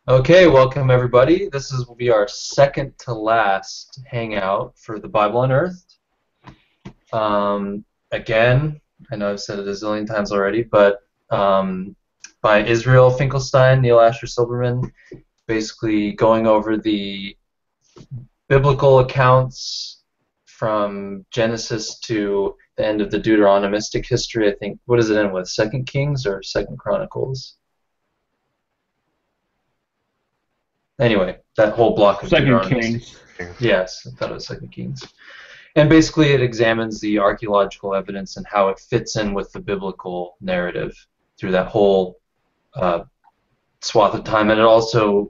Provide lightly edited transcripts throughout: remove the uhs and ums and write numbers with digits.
Okay, welcome everybody. Will be our second to last hangout for the Bible Unearthed. Again, I know I've said it a zillion times already, but by Israel Finkelstein, Neil Asher Silberman, basically going over the biblical accounts from Genesis to the end of the Deuteronomistic history. I think, what does it end with? Second Kings or Second Chronicles? Anyway, that whole block of Second Deuteronomistic. Kings. Yes, I thought it was Second Kings. And basically it examines the archaeological evidence and how it fits in with the biblical narrative through that whole swath of time. And it also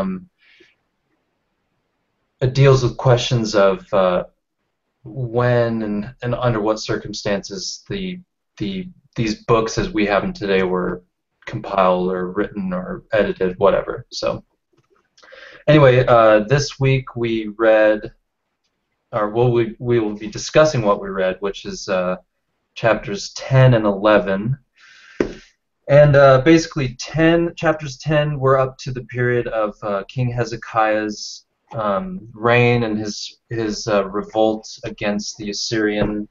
it deals with questions of when and under what circumstances these books as we have them today were compiled or written or edited, whatever. So anyway, this week we read, we will be discussing what we read, which is chapters 10 and 11. And basically, chapters 10 were up to the period of King Hezekiah's reign and his revolt against the Assyrian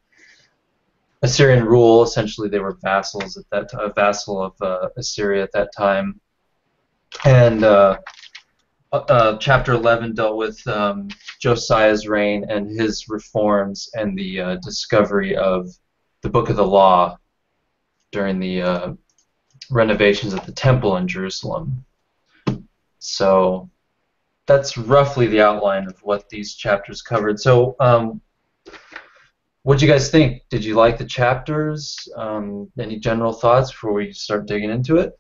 rule. Essentially, they were vassals at that time, a vassal of Assyria at that time. And chapter 11 dealt with Josiah's reign and his reforms and the discovery of the Book of the Law during the renovations of the temple in Jerusalem. So that's roughly the outline of what these chapters covered. So what do you guys think? Did you like the chapters? Any general thoughts before we start digging into it?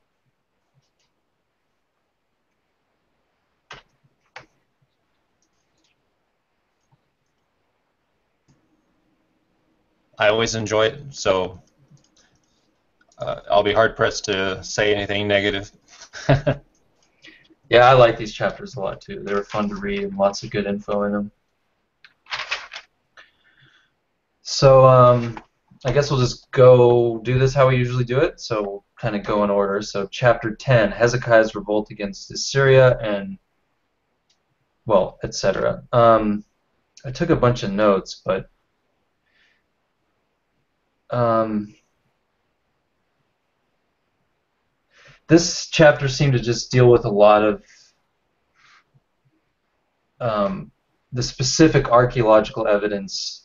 I always enjoy it, so I'll be hard-pressed to say anything negative. Yeah, I like these chapters a lot too. They were fun to read and lots of good info in them. So I guess we'll just go do this how we usually do it. So we'll kind of go in order. So chapter 10, Hezekiah's revolt against Assyria and, well, etc. I took a bunch of notes, but this chapter seemed to just deal with a lot of the specific archaeological evidence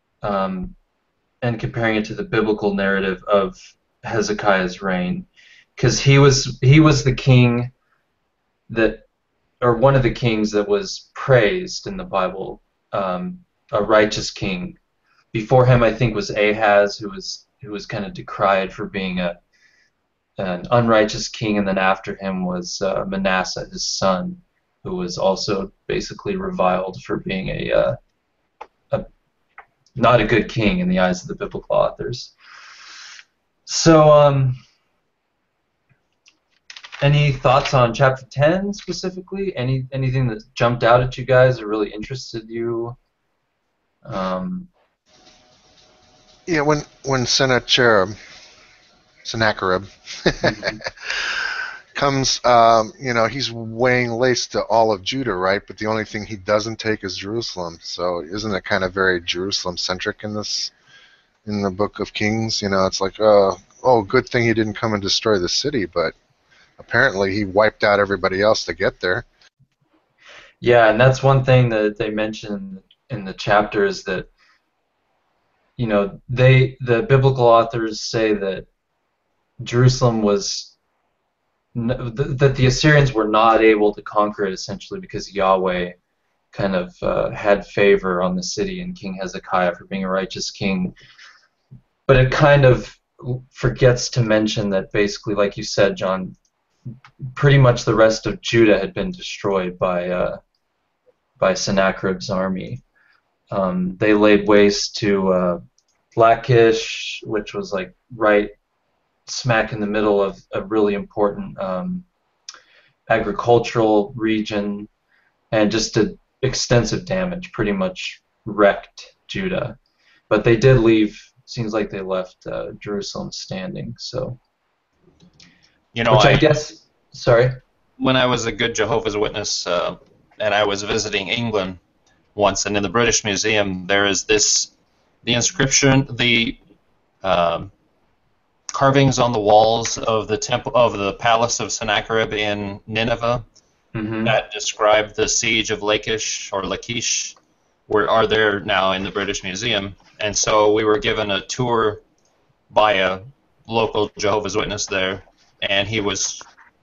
and comparing it to the biblical narrative of Hezekiah's reign, because he was the king that, or one of the kings that was praised in the Bible, a righteous king. Before him, I think, was Ahaz, who was kind of decried for being an unrighteous king, and then after him was Manasseh, his son, who was also basically reviled for being a not a good king in the eyes of the biblical authors. So, any thoughts on chapter 10 specifically? Anything that jumped out at you guys or really interested you? Yeah, when Sennacherib comes, he's weighing lace to all of Judah, right? But the only thing he doesn't take is Jerusalem. So isn't it kind of very Jerusalem-centric in the Book of Kings? It's like, oh, good thing he didn't come and destroy the city, but apparently he wiped out everybody else to get there. Yeah, and that's one thing that they mention in the chapters, that the biblical authors say that Jerusalem was that the Assyrians were not able to conquer it, essentially because Yahweh kind of had favor on the city and King Hezekiah for being a righteous king. But it kind of forgets to mention that basically, like you said, John, pretty much the rest of Judah had been destroyed by Sennacherib's army. They laid waste to Lachish, which was like right smack in the middle of a really important agricultural region, and just did extensive damage, pretty much wrecked Judah. But they did leave, seems like they left Jerusalem standing. So, You know, which I guess, sorry. when I was a good Jehovah's Witness, and I was visiting England once, and in the British Museum there is the inscription, the carvings on the walls of the temple of the palace of Sennacherib in Nineveh that describe the siege of Lachish or Lachish are there now in the British Museum. And so we were given a tour by a local Jehovah's Witness there, and he was,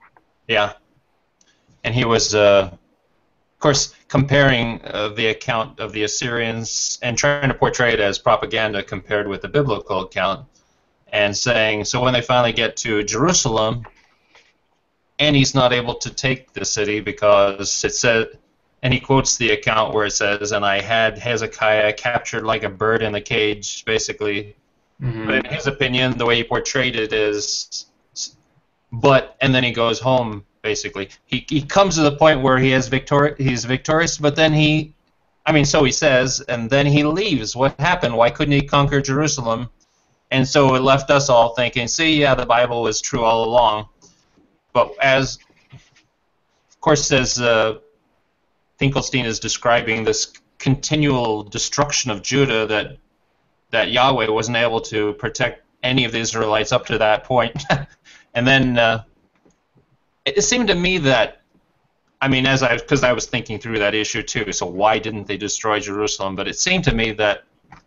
of course, comparing the account of the Assyrians and trying to portray it as propaganda compared with the biblical account, and saying, so when they finally get to Jerusalem, and he's not able to take the city because it said, and he quotes the account where it says, and I had Hezekiah captured like a bird in the cage, basically. But in his opinion, the way he portrayed it is, and then he goes home, basically. He comes to the point where he's victorious, but then so he says, and then he leaves. What happened? Why couldn't he conquer Jerusalem? And so it left us all thinking, see, yeah, the Bible was true all along. But as, of course, as Finkelstein is describing this continual destruction of Judah, that Yahweh wasn't able to protect any of the Israelites up to that point. And then it seemed to me that, because I was thinking through that issue too, so why didn't they destroy Jerusalem? But it seemed to me that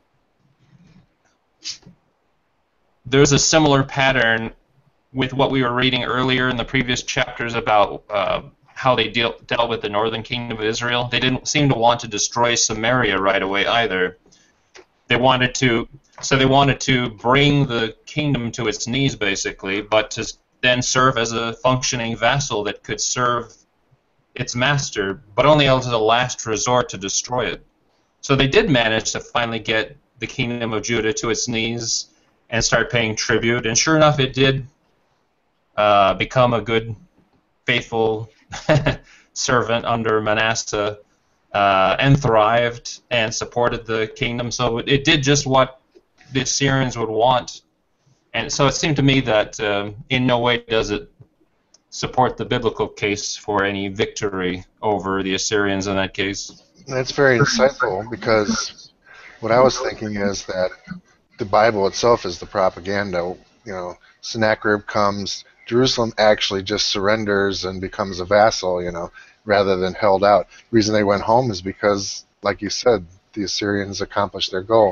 there's a similar pattern with what we were reading earlier in the previous chapters about how they dealt with the northern kingdom of Israel. They didn't seem to want to destroy Samaria right away either. They wanted to bring the kingdom to its knees, basically, but to then serve as a functioning vassal that could serve its master, but only as a last resort to destroy it. So they did manage to finally get the kingdom of Judah to its knees and start paying tribute, and sure enough, it did become a good, faithful servant under Manasseh, and thrived and supported the kingdom. So it did just what the Assyrians would want. And so it seemed to me that in no way does it support the biblical case for any victory over the Assyrians in that case. That's very insightful, because what I was thinking is that the Bible itself is the propaganda. Sennacherib comes, Jerusalem actually just surrenders and becomes a vassal, rather than held out. The reason they went home is because, like you said, the Assyrians accomplished their goal.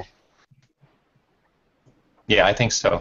Yeah, I think so.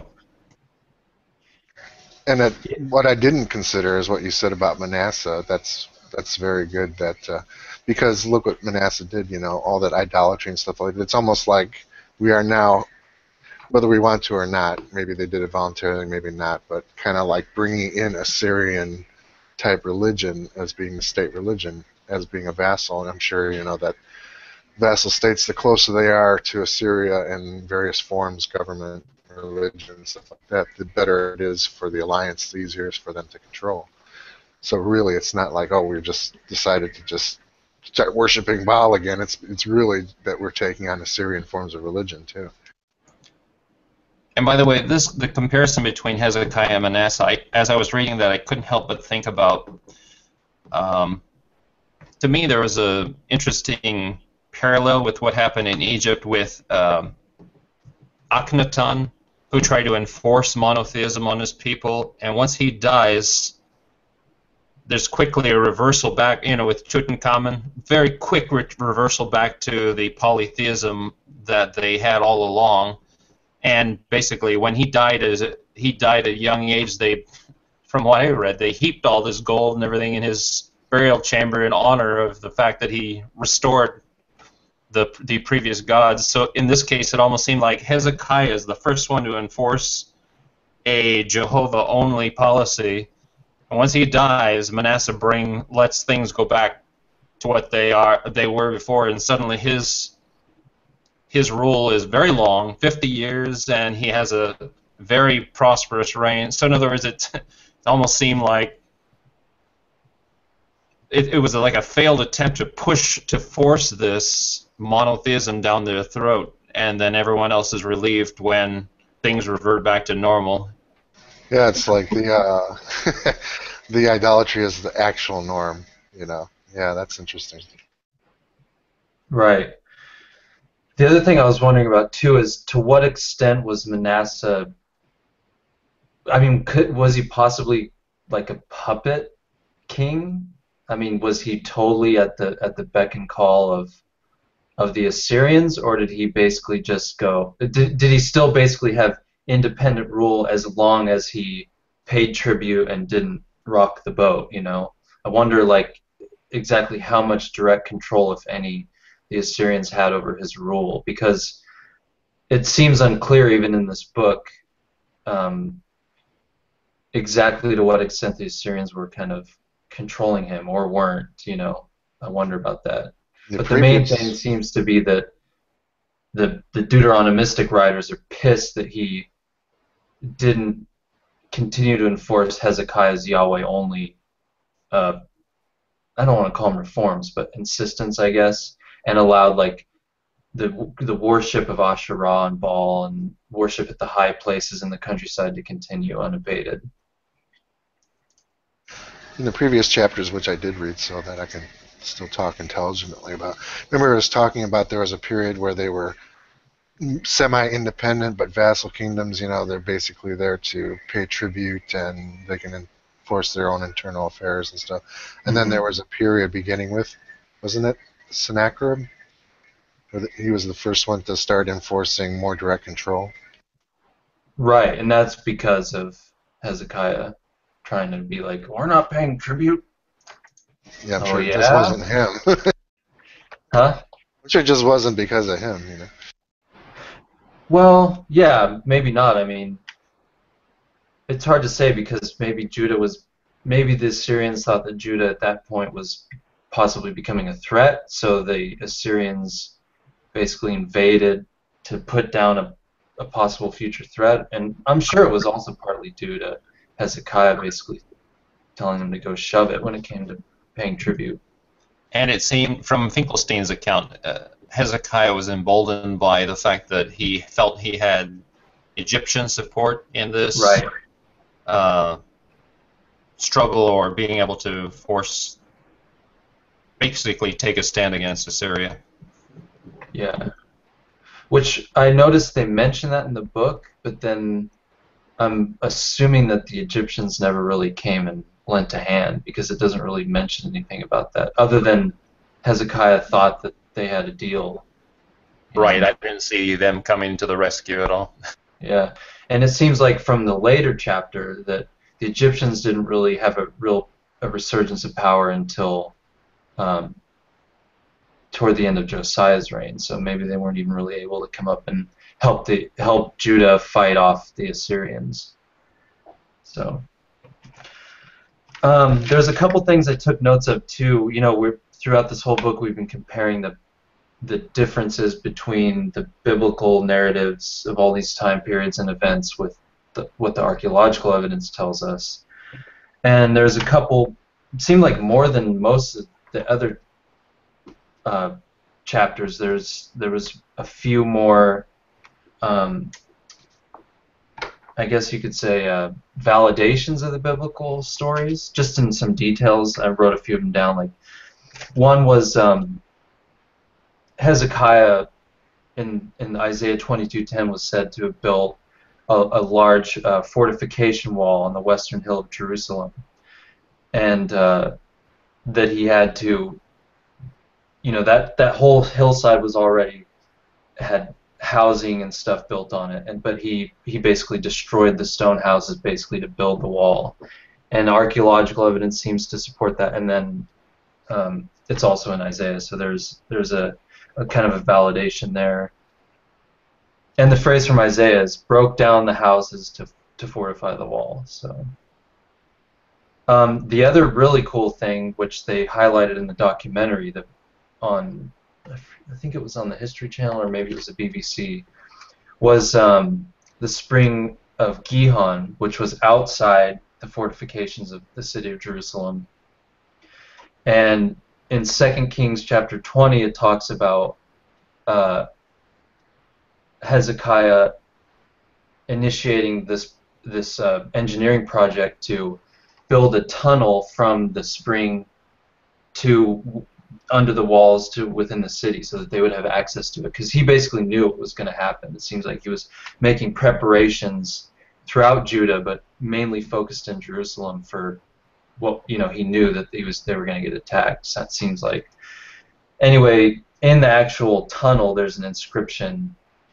And what I didn't consider is what you said about Manasseh. That's very good. Because look what Manasseh did. All that idolatry and stuff like that. It's almost like we are now, whether we want to or not. Maybe they did it voluntarily, maybe not. But kind of like bringing in Assyrian type religion as being the state religion, as being a vassal. And I'm sure that vassal states, the closer they are to Assyria in various forms, government, religion, stuff like that, the better it is for the alliance, the easier it is for them to control. So really, it's not like, oh, we just decided to just start worshiping Baal again. It's really that we're taking on Assyrian forms of religion too. And by the way, the comparison between Hezekiah and Manasseh, as I was reading that, I couldn't help but think about, to me, there was a interesting parallel with what happened in Egypt with Akhenaton, who tried to enforce monotheism on his people, and once he dies, there's quickly a reversal back, with Tutankhamun, very quick reversal back to the polytheism that they had all along. And basically, when he died at a young age, from what I read, they heaped all this gold and everything in his burial chamber in honor of the fact that he restored the previous gods. So in this case, it almost seemed like Hezekiah is the first one to enforce a Jehovah-only policy. And once he dies, Manasseh lets things go back to what they were before, and suddenly his rule is very long, 50 years, and he has a very prosperous reign. So in other words, it almost seemed like it was like a failed attempt to force this monotheism down their throat, and then everyone else is relieved when things revert back to normal. Yeah, it's like the the idolatry is the actual norm. Yeah, that's interesting. Right. The other thing I was wondering about too is to what extent was Manasseh, I mean, was he possibly like a puppet king? I mean, was he totally at the beck and call of the Assyrians, or did he basically just go? Did he still basically have independent rule as long as he paid tribute and didn't rock the boat? I wonder like exactly how much direct control, if any, the Assyrians had over his rule, because it seems unclear even in this book um, exactly to what extent the Assyrians were kind of controlling him or weren't. I wonder about that. The But the main thing previous, seems to be that the Deuteronomistic writers are pissed that he didn't continue to enforce Hezekiah's Yahweh only. Uh, I don't want to call them reforms, but insistence, I guess, and allowed like the worship of Asherah and Baal and worship at the high places in the countryside to continue unabated. in the previous chapters, which I did read so that I can still talk intelligently about. Remember, I was talking about there was a period where they were semi-independent but vassal kingdoms. They're basically there to pay tribute and they can enforce their own internal affairs and stuff. And then there was a period beginning with, wasn't it Sennacherib? He was the first one to start enforcing more direct control. Right, and that's because of Hezekiah trying to be like, we're not paying tribute. Yeah, I'm Oh sure it just yeah? wasn't him. Huh? I'm sure it just wasn't because of him. Well, yeah, maybe not. I mean, it's hard to say because maybe the Assyrians thought that Judah at that point was possibly becoming a threat, so the Assyrians basically invaded to put down a possible future threat. And I'm sure it was also partly due to Hezekiah basically telling them to go shove it when it came to paying tribute. And it seemed, from Finkelstein's account, Hezekiah was emboldened by the fact that he felt he had Egyptian support in this Right. Struggle, or being able to basically take a stand against Assyria. Yeah. Which I noticed they mention that in the book, but then I'm assuming that the Egyptians never really came and lent a hand because it doesn't really mention anything about that, other than Hezekiah thought that they had a deal. Right, I didn't see them coming to the rescue at all. Yeah, and it seems like from the later chapter that the Egyptians didn't really have a resurgence of power until um, toward the end of Josiah's reign. So maybe they weren't even really able to come up and help Judah fight off the Assyrians. So there's a couple things I took notes of too. Throughout this whole book we've been comparing the differences between the biblical narratives of all these time periods and events with what the archaeological evidence tells us. And there's a couple, it seemed like more than most of the other chapters, there was a few more, I guess you could say, validations of the biblical stories, just in some details. I wrote a few of them down. Like one was Hezekiah in Isaiah 22:10 was said to have built a large fortification wall on the western hill of Jerusalem, and that he had to, that whole hillside was already had housing and stuff built on it, but he basically destroyed the stone houses basically to build the wall, and archaeological evidence seems to support that. And then it's also in Isaiah, so there's a kind of a validation there. And the phrase from Isaiah is broke down the houses to fortify the wall. So the other really cool thing, which they highlighted in the documentary that I think it was on the History Channel or maybe it was a BBC, was the spring of Gihon, which was outside the fortifications of the city of Jerusalem. And in 2 Kings chapter 20, it talks about Hezekiah initiating this engineering project to build a tunnel from the spring to under the walls to within the city so that they would have access to it, because he basically knew it was going to happen. It seems like he was making preparations throughout Judah, but mainly focused in Jerusalem for what he knew that they were going to get attacked. So it seems like. Anyway, in the actual tunnel, there's an inscription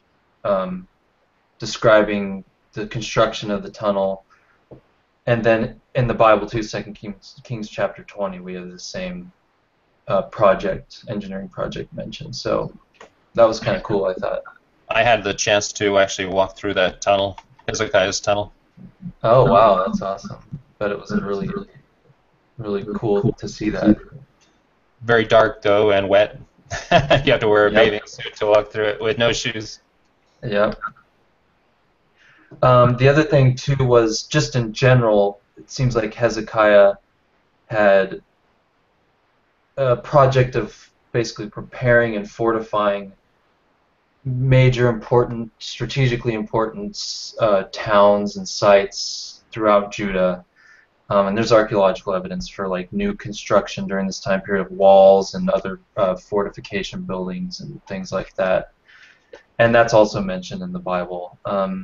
describing the construction of the tunnel, and then in the Bible too, 2 Kings chapter 20, we have the same engineering project mentioned. So that was kind of cool, I thought. I had the chance to actually walk through that tunnel, Hezekiah's tunnel. Oh wow, that's awesome! But it was really, really cool to see that. Very dark though, and wet. You have to wear a bathing suit to walk through it with no shoes. Yep. The other thing too was just in general, it seems like Hezekiah had a project of basically preparing and fortifying major strategically important towns and sites throughout Judah. And there's archaeological evidence for like new construction during this time period of walls and other fortification buildings and things like that. And that's also mentioned in the Bible.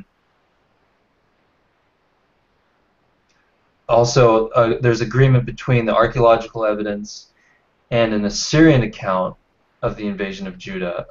Also, there's agreement between the archaeological evidence and an Assyrian account of the invasion of Judah.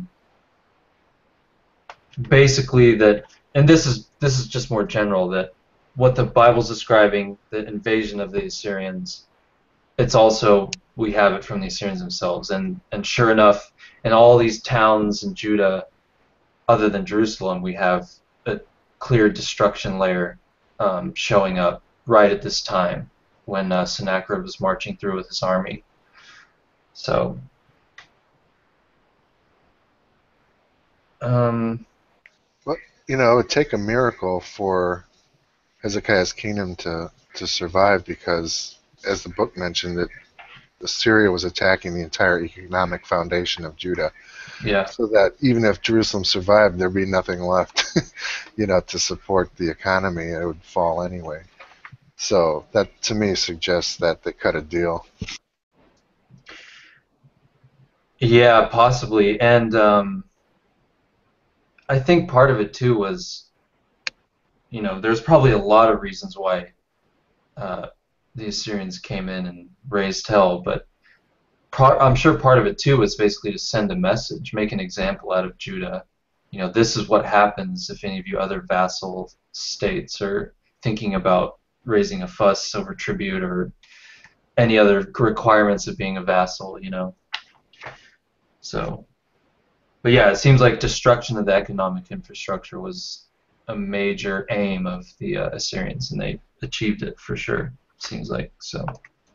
Basically, and this is just more general, that what the Bible's describing, the invasion of the Assyrians, it's also, we have it from the Assyrians themselves. And sure enough, in all these towns in Judah, other than Jerusalem, we have a clear destruction layer showing up right at this time when Sennacherib was marching through with his army. So, Well, it would take a miracle for Hezekiah's kingdom to survive, because, as the book mentioned, that Assyria was attacking the entire economic foundation of Judah. Yeah. So that even if Jerusalem survived, there'd be nothing left, to support the economy. It would fall anyway. So that, to me, suggests that they cut a deal. Yeah, possibly. And I think part of it too was, there's probably a lot of reasons why the Assyrians came in and raised hell, but I'm sure part of it too was basically to send a message, make an example out of Judah. This is what happens if any of you other vassal states are thinking about raising a fuss over tribute or any other requirements of being a vassal, So, but yeah, it seems like destruction of the economic infrastructure was a major aim of the Assyrians, and they achieved it for sure. Seems like so.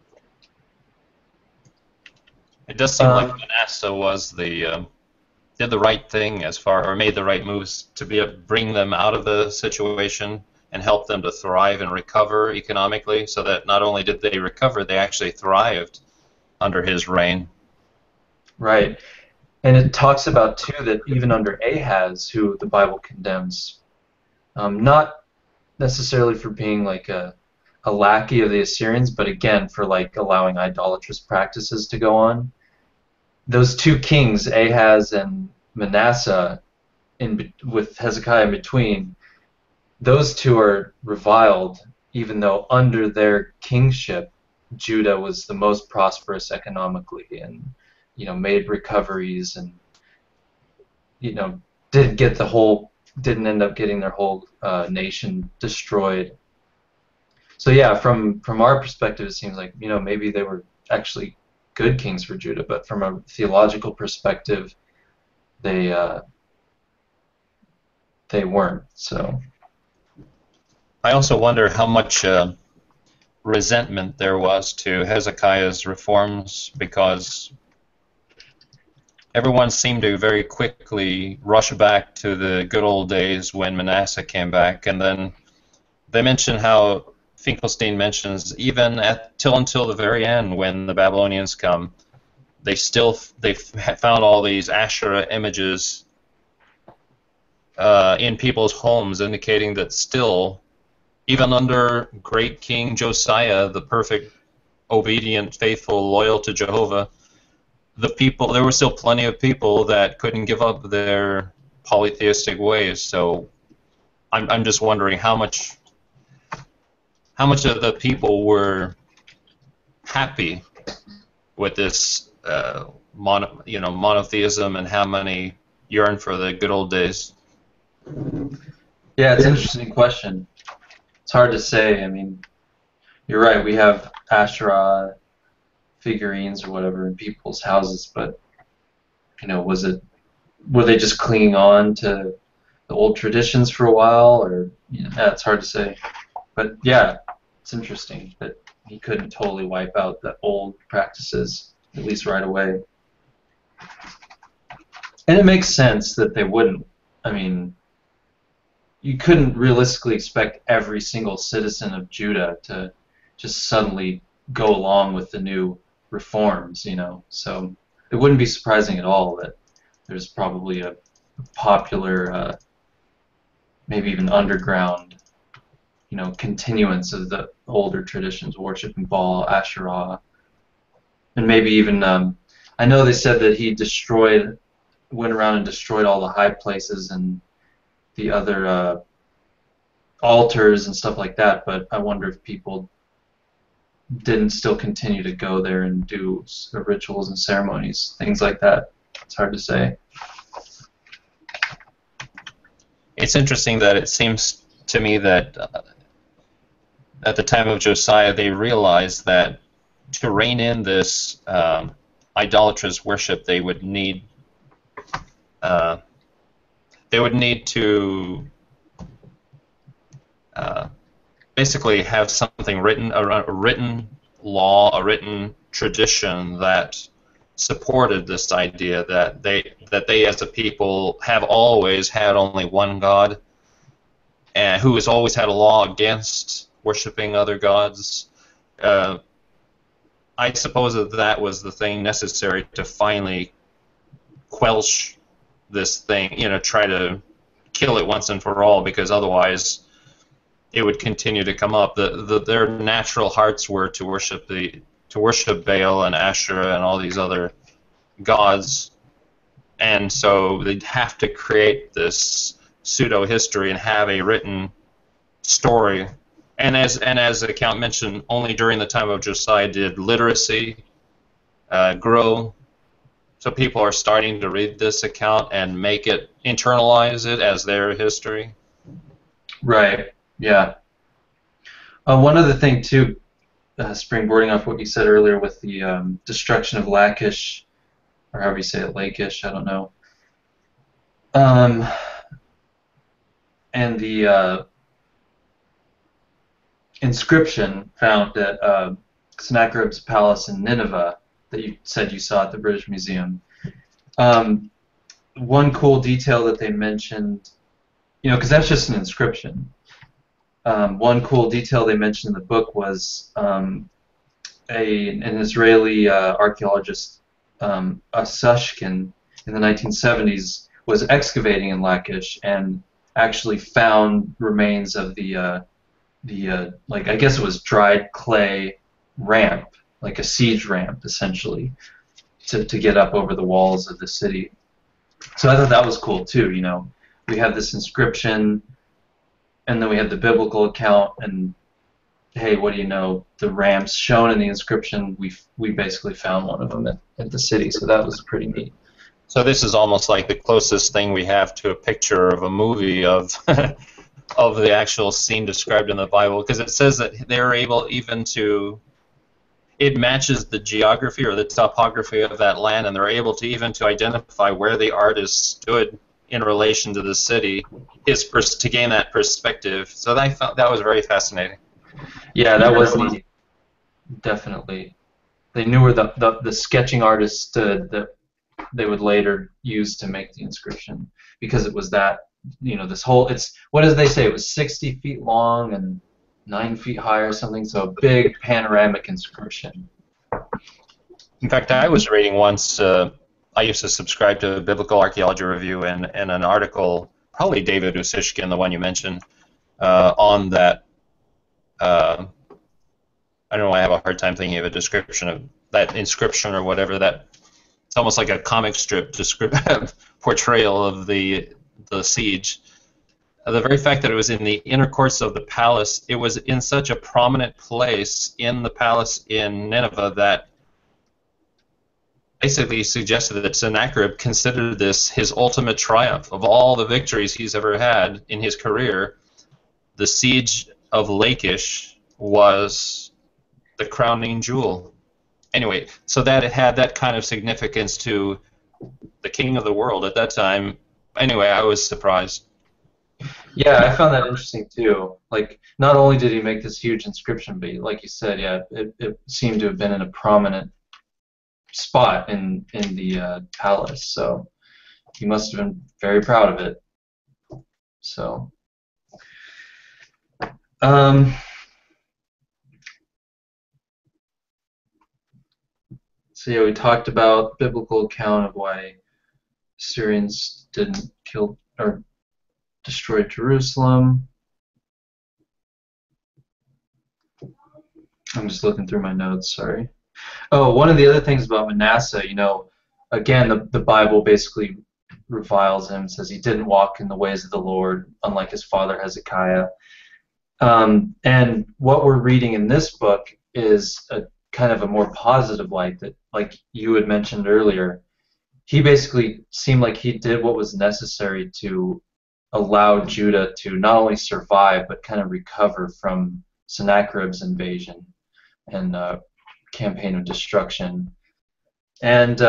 It does seem like Manasseh was did the right thing or made the right moves to bring them out of the situation and help them to thrive and recover economically, so that not only did they recover, they actually thrived under his reign. Right. And it talks about, too, that even under Ahaz, who the Bible condemns, not necessarily for being like a lackey of the Assyrians, but again for like allowing idolatrous practices to go on. Those two kings, Ahaz and Manasseh, with Hezekiah in between, those two are reviled, even though under their kingship, Judah was the most prosperous economically and made recoveries and didn't end up getting their whole nation destroyed. So yeah, from our perspective, it seems like maybe they were actually good kings for Judah, but from a theological perspective, they weren't. So I also wonder how much resentment there was to Hezekiah's reforms, because everyone seemed to very quickly rush back to the good old days when Manasseh came back, and then they mention how Finkelstein mentions even until the very end, when the Babylonians come, they found all these Asherah images in people's homes, indicating that still even under great King Josiah, the perfect, obedient, faithful, loyal to Jehovah, there were still plenty of people that couldn't give up their polytheistic ways. So I'm just wondering how much of the people were happy with this monotheism, and how many yearn for the good old days. Yeah, it's an interesting question. It's hard to say. I mean, you're right. We have Asherah figurines or whatever in people's houses, but were they just clinging on to the old traditions for a while, or yeah, it's hard to say. But yeah, it's interesting that he couldn't totally wipe out the old practices, at least right away. And it makes sense that they wouldn't. I mean, you couldn't realistically expect every single citizen of Judah to just suddenly go along with the new reforms, So it wouldn't be surprising at all that there's probably a popular, maybe even underground, continuance of the older traditions, worshiping Baal, Asherah, and maybe even, I know they said that he went around and destroyed all the high places and the other altars and stuff like that, but I wonder if people didn't still continue to go there and do rituals and ceremonies, things like that. It's hard to say. It's interesting that it seems to me that at the time of Josiah, they realized that to rein in this idolatrous worship, they would need to basically have something written, a written law, a written tradition that supported this idea that they as a people have always had only one God, and who has always had a law against worshiping other gods. I suppose that was the thing necessary to finally quelch this thing, try to kill it once and for all, because otherwise it would continue to come up. Their natural hearts were to worship Baal and Asherah and all these other gods, and so they'd have to create this pseudo-history and have a written story. And as the account mentioned, only during the time of Josiah did literacy grow. So people are starting to read this account and internalize it as their history. Right. Yeah. One other thing too, springboarding off what you said earlier with the destruction of Lachish, or however you say it, Lachish, I don't know. And the inscription found at Sennacherib's palace in Nineveh that you said you saw at the British Museum. One cool detail that they mentioned, because that's just an inscription. One cool detail they mentioned in the book was an Israeli archaeologist, Asushkin, in the 1970s, was excavating in Lachish and actually found remains of the I guess it was dried clay ramp, like a siege ramp, essentially, to get up over the walls of the city. So I thought that was cool too. We have this inscription, and then we have the biblical account, and hey, what do you know? The ramps shown in the inscription, we basically found one of them at the city. So that was pretty neat. So this is almost like the closest thing we have to a picture of a movie of of the actual scene described in the Bible, because it says that they're able even to, it matches the geography or the topography of that land, and they're able to even to identify where the artist stood in relation to the city, to gain that perspective. So I thought that was very fascinating. Yeah, that was neat. Definitely. They knew where the sketching artist stood that they would later use to make the inscription, because it was that, this whole, what did they say? It was 60 feet long and 9 feet high or something, so a big panoramic inscription. In fact, I was reading once, I used to subscribe to Biblical Archaeology Review, and an article, probably David Ussishkin, the one you mentioned, on that I don't know why I have a hard time thinking of a description of that inscription or whatever. That it's almost like a comic strip portrayal of the siege. The very fact that it was in the inner courts of the palace, it was in such a prominent place in the palace in Nineveh that basically suggested that Sennacherib considered this his ultimate triumph. Of all the victories he's ever had in his career, the siege of Lachish was the crowning jewel. Anyway, so that it had that kind of significance to the king of the world at that time. Anyway, I was surprised. Yeah, I found that interesting too. Like, not only did he make this huge inscription, but like you said, yeah, it seemed to have been in a prominent spot in the palace. So he must have been very proud of it. So, so yeah, we talked about biblical account of why Syrians didn't kill or destroy Jerusalem. I'm just looking through my notes, sorry. Oh, one of the other things about Manasseh, you know, again, the Bible basically reviles him, says he didn't walk in the ways of the Lord, unlike his father Hezekiah. And what we're reading in this book is a kind of a more positive light that, like you had mentioned earlier, he basically seemed like he did what was necessary to allow Judah to not only survive but kind of recover from Sennacherib's invasion and campaign of destruction. And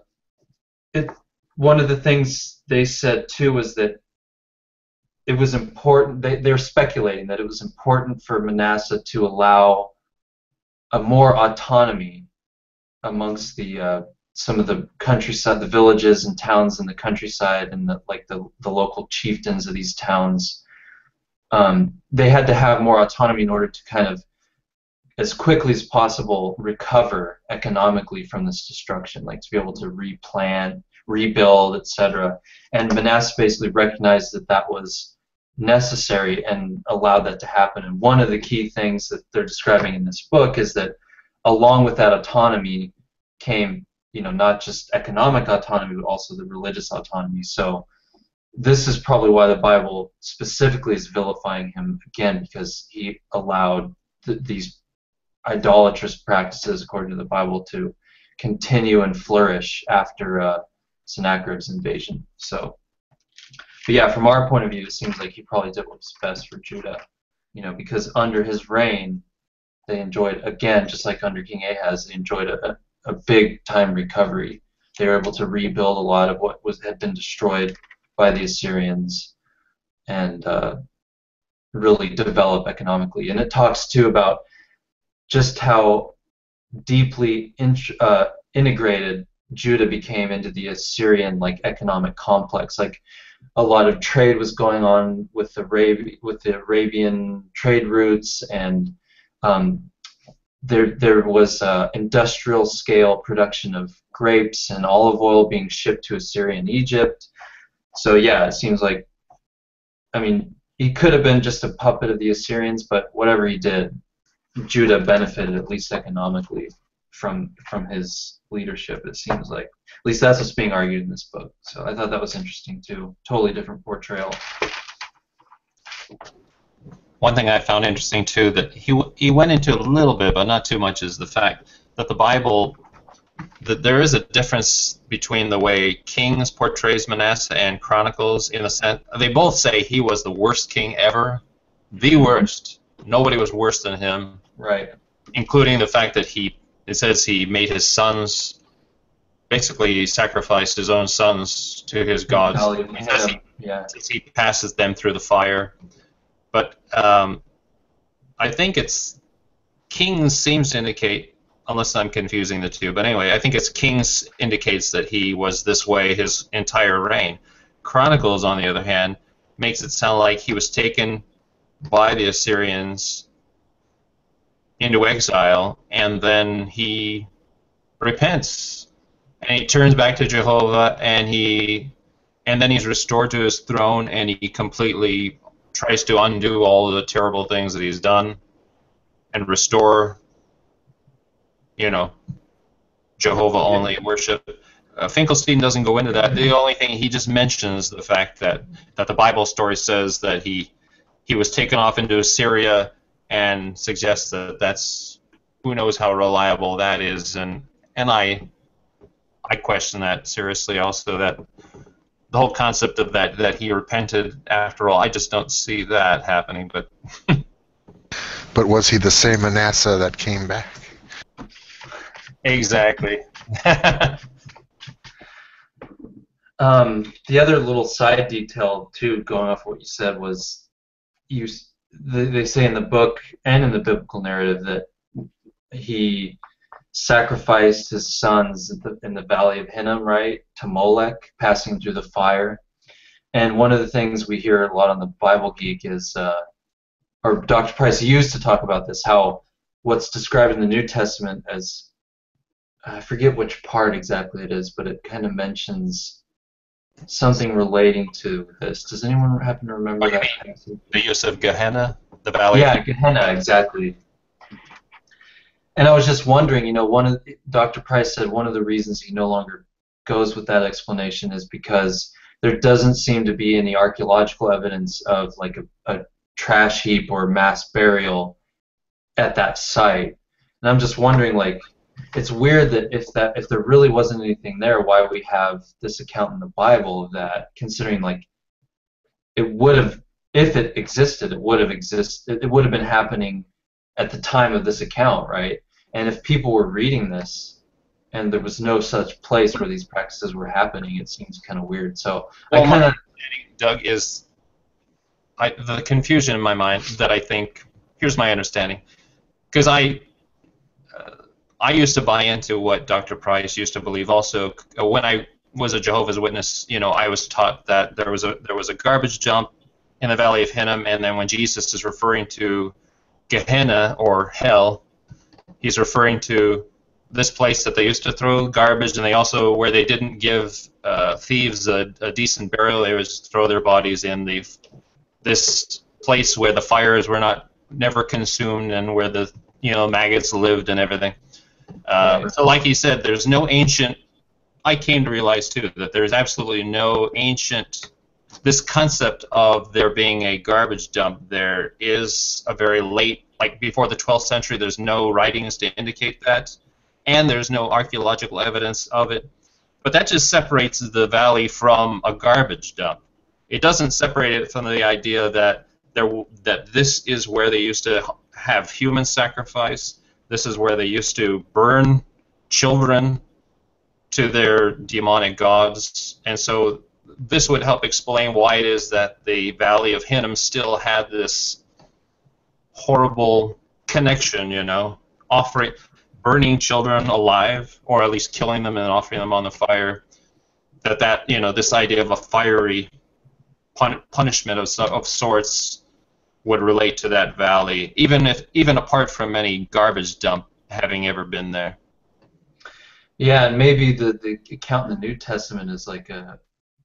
one of the things they said too was that it was important, they're speculating that it was important for Manasseh to allow a more autonomy amongst the some of the countryside, the villages and towns in the countryside, and the local chieftains of these towns. They had to have more autonomy in order to kind of, as quickly as possible, recover economically from this destruction, like to be able to replan, rebuild, etc. And Manasseh basically recognized that that was necessary and allowed that to happen. And one of the key things that they're describing in this book is that along with that autonomy came, you know, not just economic autonomy, but also the religious autonomy. So this is probably why the Bible specifically is vilifying him again, because he allowed these idolatrous practices, according to the Bible, to continue and flourish after Sennacherib's invasion. So, but yeah, from our point of view, it seems like he probably did what was best for Judah, you know, because under his reign, they enjoyed, again, just like under King Ahaz, they enjoyed a big time recovery. They were able to rebuild a lot of what had been destroyed by the Assyrians and really develop economically. And it talks too about just how deeply integrated Judah became into the Assyrian economic complex. Like a lot of trade was going on with the Arabian trade routes, and there was industrial scale production of grapes and olive oil being shipped to Assyria and Egypt. So yeah, it seems like, I mean, he could have been just a puppet of the Assyrians, but whatever he did, Judah benefited, at least economically, from his leadership, it seems like. At least that's what's being argued in this book. So I thought that was interesting too. Totally different portrayal. One thing I found interesting too, that he went into a little bit, but not too much, is the fact that the Bible, that there is a difference between the way Kings portrays Manasseh and Chronicles, in a sense. They both say he was the worst king ever, the worst. Nobody was worse than him. Right. Including the fact that it says he made his sons, basically he sacrificed his own sons to his gods. He passes them through the fire. But I think it's Kings seems to indicate, unless I'm confusing the two, but anyway, I think it's Kings indicates that he was this way his entire reign. Chronicles, on the other hand, makes it sound like he was taken by the Assyrians into exile, and then he repents, and he turns back to Jehovah, and then he's restored to his throne, and he completely tries to undo all the terrible things that he's done. and restore, you know, Jehovah only worship. Finkelstein doesn't go into that. The only thing he just mentions the fact that the Bible story says that he was taken off into Assyria, and suggests that that's, who knows how reliable that is, and I question that seriously also, that the whole concept of that he repented after all, I just don't see that happening. But But was he the same Manasseh that came back? exactly. The other little side detail too, going off what you said, was they say in the book and in the biblical narrative that he sacrificed his sons in the Valley of Hinnom, right, to Molech, passing through the fire. And one of the things we hear a lot on the Bible Geek is, or Dr. Price used to talk about this, how what's described in the New Testament as, I forget which part exactly it is, but it kind of mentions something relating to this. Does anyone happen to remember that passage? The use of Gehenna, the Valley. Yeah, Gehenna, exactly. And I was just wondering, Dr. Price said one of the reasons he no longer goes with that explanation is because there doesn't seem to be any archaeological evidence of like a trash heap or mass burial at that site. And I'm just wondering, like, it's weird that if there really wasn't anything there, why we have this account in the Bible of that, considering like it would have, if it existed, it would have been happening at the time of this account, right? And if people were reading this and there was no such place where these practices were happening, it seems kind of weird. So well, my understanding, Doug, is the confusion in my mind that I think, here's my understanding, because I used to buy into what Dr. Price used to believe also. When I was a Jehovah's Witness, I was taught that there was a garbage dump in the Valley of Hinnom, and then when Jesus is referring to Gehenna or hell, he's referring to this place that they used to throw garbage, and they also, where they didn't give thieves a decent burial, they would throw their bodies in this place where the fires were never consumed, and where the maggots lived and everything. So like he said, there's no ancient, I came to realize too that there's absolutely no ancient, this concept of there being a garbage dump there is a very late, like before the 12th century, there's no writings to indicate that, and there's no archaeological evidence of it. But that just separates the valley from a garbage dump. It doesn't separate it from the idea that this is where they used to have human sacrifice. This is where they used to burn children to their demonic gods. And so this would help explain why it is that the Valley of Hinnom still had this horrible connection, burning children alive, or at least killing them and offering them on the fire. This idea of a fiery punishment of sorts would relate to that valley, even apart from any garbage dump having ever been there. Yeah, and maybe the account in the New Testament is like a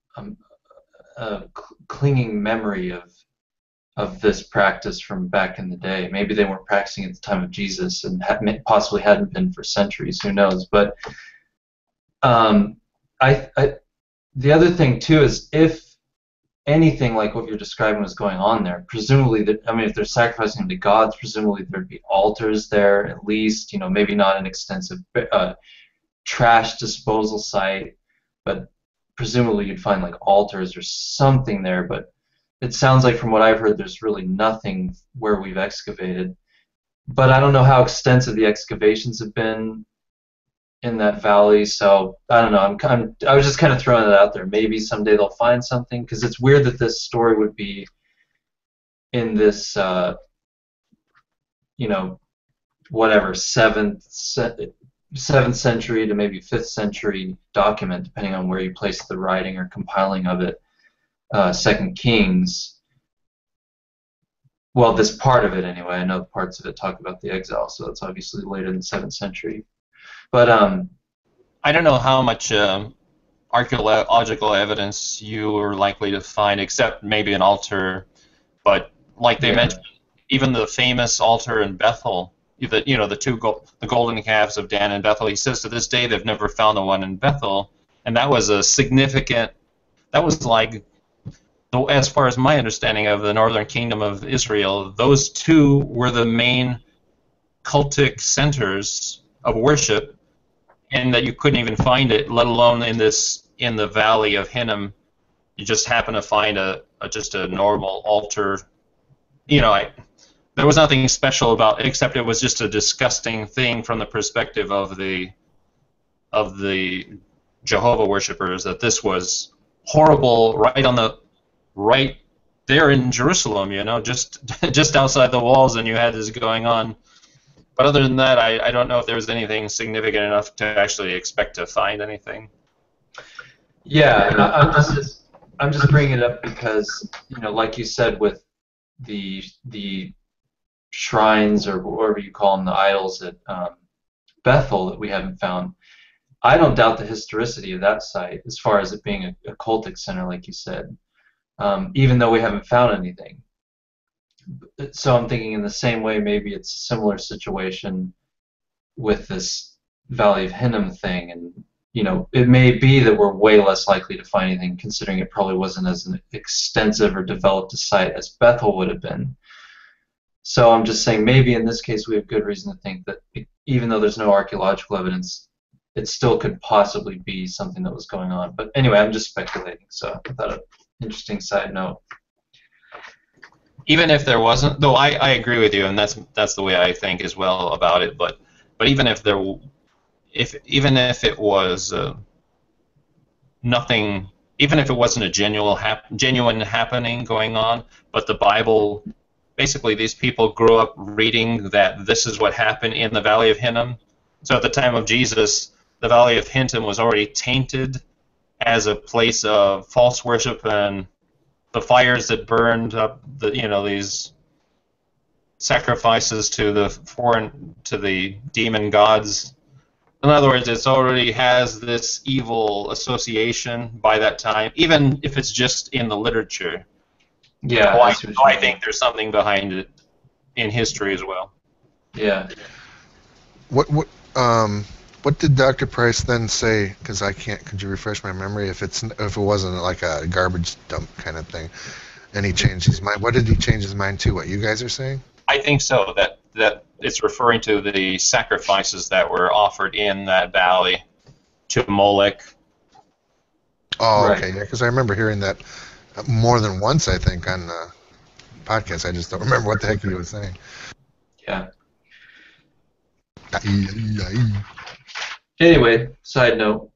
clinging memory of this practice from back in the day. Maybe they weren't practicing at the time of Jesus, and possibly hadn't been for centuries. Who knows? But the other thing too is, if anything like what you're describing was going on there, presumably if they're sacrificing them to gods, presumably there'd be altars there at least. Maybe not an extensive trash disposal site, but presumably you'd find like altars or something there. But it sounds like, from what I've heard, there's really nothing where we've excavated. But I don't know how extensive the excavations have been in that valley, so I don't know. I was just kind of throwing it out there. Maybe someday they'll find something, because it's weird that this story would be in this, whatever, 7th century to maybe 5th century document, depending on where you place the writing or compiling of it. 2 Kings. Well, this part of it anyway. I know parts of it talk about the exile, so it's obviously later than 7th century. But I don't know how much archaeological evidence you are likely to find, except maybe an altar. But like they mentioned, even the famous altar in Bethel the golden calves of Dan and Bethel. He says to this day they've never found the one in Bethel, and that was a significant. That was like, as far as my understanding of the northern kingdom of Israel, those two were the main cultic centers of worship, and that you couldn't even find it, let alone in the valley of Hinnom. You just happen to find just a normal altar. There was nothing special about it, except it was just a disgusting thing from the perspective of the Jehovah worshippers, that this was horrible right there in Jerusalem, just outside the walls, and you had this going on. But other than that, I don't know if there was anything significant enough to actually expect to find anything. Yeah, I'm just bringing it up because, like you said, with the shrines, or whatever you call them, the idols at Bethel that we haven't found, I don't doubt the historicity of that site as far as it being a cultic center, like you said, even though we haven't found anything. So I'm thinking in the same way, maybe it's a similar situation with this Valley of Hinnom thing, and it may be that we're way less likely to find anything, considering it probably wasn't as an extensive or developed a site as Bethel would have been. So I'm just saying, maybe in this case we have good reason to think that even though there's no archaeological evidence, it still could possibly be something that was going on. But anyway, I'm just speculating. So I thought an interesting side note. Even if there wasn't, though, I agree with you, and that's the way I think as well about it. But even if it was nothing, even if it wasn't a genuine happening going on, but the Bible, basically these people grew up reading that this is what happened in the Valley of Hinnom. So at the time of Jesus, the Valley of Hinnom was already tainted as a place of false worship, and the fires that burned up these sacrifices to the demon gods. In other words, it already has this evil association by that time, even if it's just in the literature. Yeah, So I think there's something behind it in history as well. Yeah. What did Dr. Price then say? Because I can't. Could you refresh my memory? If it wasn't like a garbage dump kind of thing, and he changed his mind. What did he change his mind to? What you guys are saying? I think so. That it's referring to the sacrifices that were offered in that valley to Molech. Oh, Right. okay. Yeah, because I remember hearing that more than once. I think on the podcast. I just don't remember what the heck he was saying. Yeah. Anyway, side note.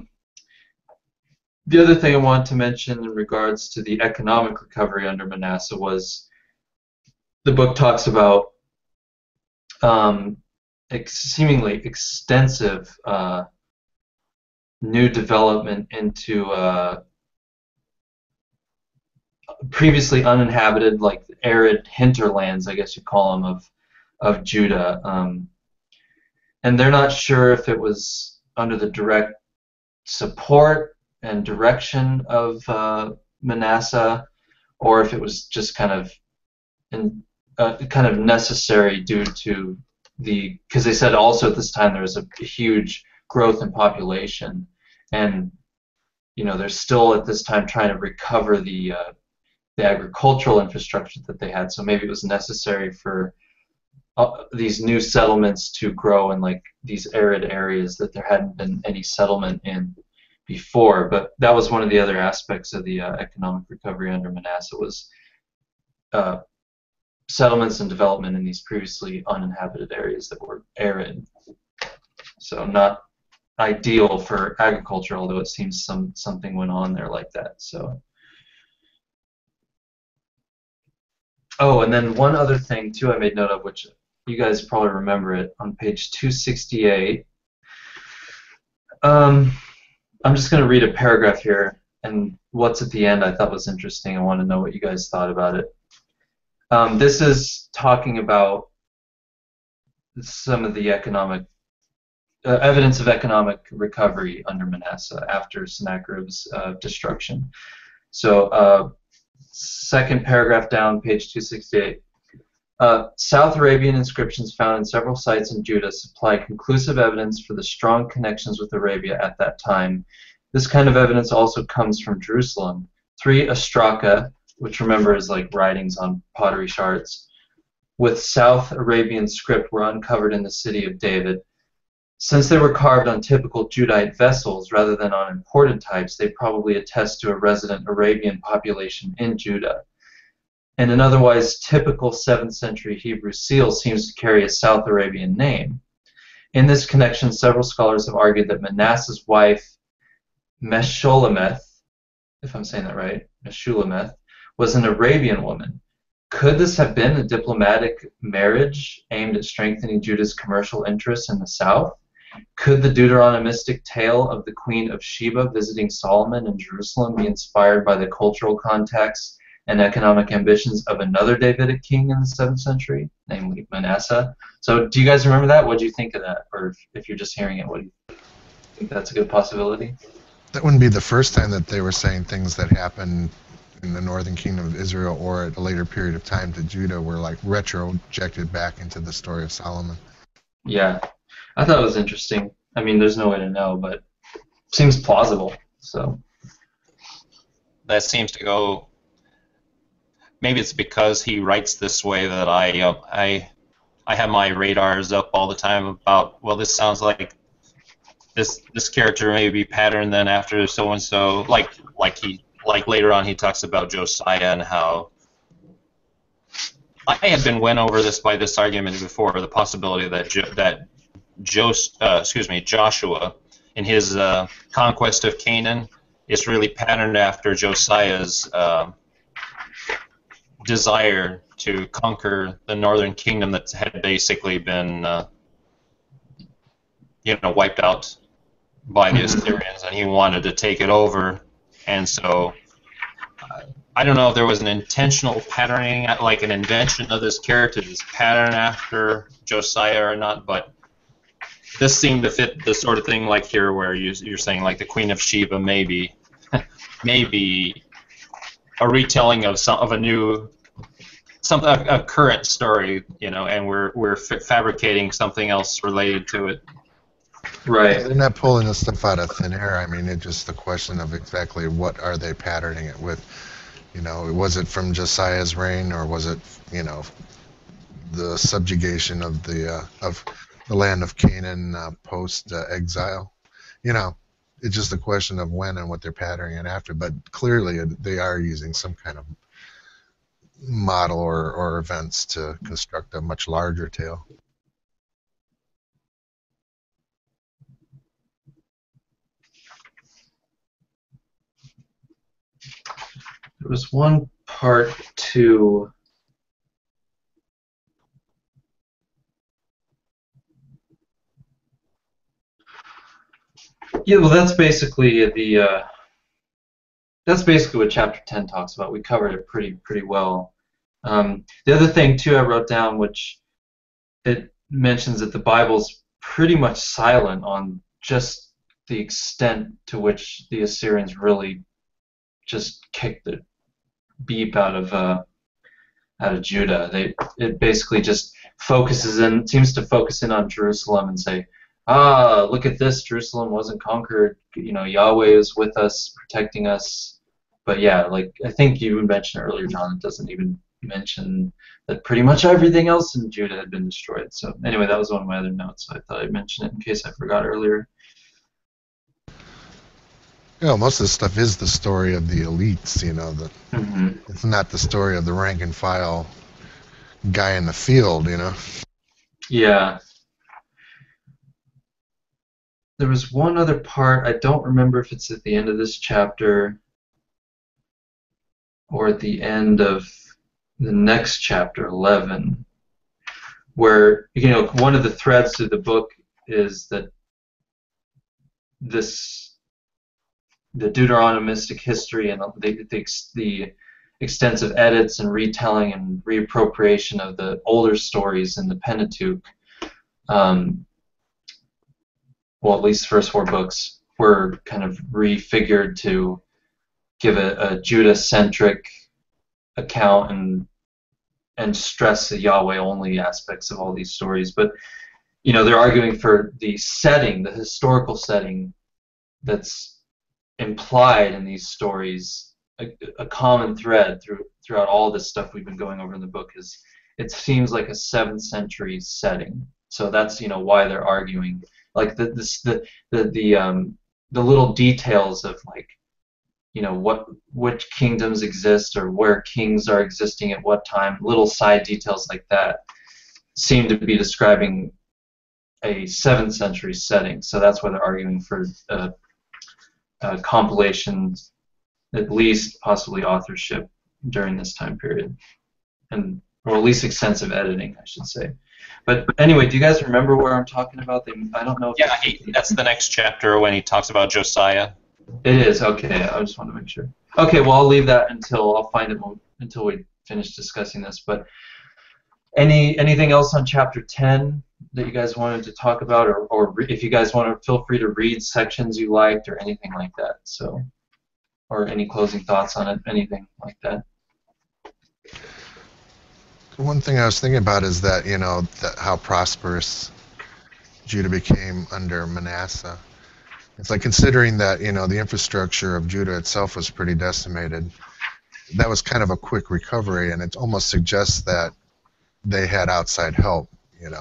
The other thing I wanted to mention in regards to the economic recovery under Manasseh was the book talks about seemingly extensive new development into previously uninhabited, like arid hinterlands, I guess you call them, of Judah. And they're not sure if it was under the direct support and direction of Manasseh, or if it was just kind of necessary due to because they said also at this time there was a huge growth in population, and they're still at this time trying to recover the agricultural infrastructure that they had. So maybe it was necessary for these new settlements to grow in like these arid areas that there hadn't been any settlement in before. But that was one of the other aspects of the economic recovery under Manasseh, was settlements and development in these previously uninhabited areas that were arid. So not ideal for agriculture, although it seems something went on there like that. So. Oh, and then one other thing too I made note of, which you guys probably remember it, on page 268. I'm just going to read a paragraph here, and what's at the end I thought was interesting. I want to know what you guys thought about it. This is talking about some of the economic evidence of economic recovery under Manasseh after Sennacherib's destruction. So second paragraph down, page 268. South Arabian inscriptions found in several sites in Judah supply conclusive evidence for the strong connections with Arabia at that time. This kind of evidence also comes from Jerusalem. 3 ostraka, which remember is like writings on pottery shards, with South Arabian script were uncovered in the city of David. Since they were carved on typical Judite vessels rather than on imported types, they probably attest to a resident Arabian population in Judah. And an otherwise typical 7th century Hebrew seal seems to carry a South Arabian name. In this connection, several scholars have argued that Manasseh's wife, Meshulameth, if I'm saying that right, Meshulameth, was an Arabian woman. Could this have been a diplomatic marriage aimed at strengthening Judah's commercial interests in the south? Could the Deuteronomistic tale of the Queen of Sheba visiting Solomon in Jerusalem be inspired by the cultural context and economic ambitions of another Davidic king in the 7th century, namely Manasseh? So do you guys remember that? What do you think of that? Or if you're just hearing it, what do you think that's a good possibility? That wouldn't be the first time that they were saying things that happened in the northern kingdom of Israel or at a later period of time to Judah were like retrojected back into the story of Solomon. Yeah, I thought it was interesting. I mean, there's no way to know, but it seems plausible. So That seems to go. Maybe it's because he writes this way that I have my radars up all the time about, well, this sounds like this character may be patterned then after so and so, like later on he talks about Josiah and how I have been went over this by this argument before, the possibility that Joshua in his conquest of Canaan is really patterned after Josiah's desire to conquer the northern kingdom that had basically been wiped out by the Assyrians, and he wanted to take it over. And so I don't know if there was an intentional patterning, like an invention of this character that's patterned after Josiah or not, but this seemed to fit the sort of thing like here where you're saying like the Queen of Sheba maybe a retelling of a current story, and we're fabricating something else related to it. right. They're not pulling this stuff out of thin air. I mean, it's just the question of exactly what are they patterning it with. Was it from Josiah's reign, or was it, the subjugation of the land of Canaan post exile? It's just a question of when and what they're patterning it after. But clearly, they are using some kind of model or events to construct a much larger tale. There was one part too. Yeah, well, that's basically what chapter 10 talks about. We covered it pretty well. The other thing too I wrote down, which it mentions that the Bible's pretty much silent on just the extent to which the Assyrians really just kicked the beep out of Judah. It basically just seems to focus in on Jerusalem and say, look at this, Jerusalem wasn't conquered, Yahweh is with us, protecting us. But yeah, like I think you mentioned earlier, John, it doesn't even mention that pretty much everything else in Judah had been destroyed. So anyway, that was one of my other notes, so I thought I'd mention it in case I forgot earlier. Most of this stuff is the story of the elites, It's not the story of the rank and file guy in the field, Yeah. There was one other part, I don't remember if it's at the end of this chapter or at the end of the next chapter, 11, where, one of the threads through the book is that the Deuteronomistic history and the extensive edits and retelling and reappropriation of the older stories in the Pentateuch, well, at least the first 4 books, were kind of refigured to give a Judah-centric account and stress the Yahweh only aspects of all these stories. But they're arguing for the setting, the historical setting that's implied in these stories. A common thread throughout all this stuff we've been going over in the book is it seems like a 7th century setting. So that's why they're arguing. Like the little details of like which kingdoms exist or where kings are existing at what time, little side details like that seem to be describing a 7th century setting. So that's why they're arguing for compilations, at least possibly authorship during this time period, or at least extensive editing, I should say. But anyway, do you guys remember where I'm talking about? I don't know. That's the next chapter when he talks about Josiah. It is, okay. I just want to make sure. Okay, well, I'll leave that until I'll find it until we finish discussing this. But anything else on chapter 10 that you guys wanted to talk about, or if you guys want to, feel free to read sections you liked or anything like that. So, or any closing thoughts on it, anything like that. One thing I was thinking about is that how prosperous Judah became under Manasseh. It's like, considering that the infrastructure of Judah itself was pretty decimated, that was kind of a quick recovery, and it almost suggests that they had outside help.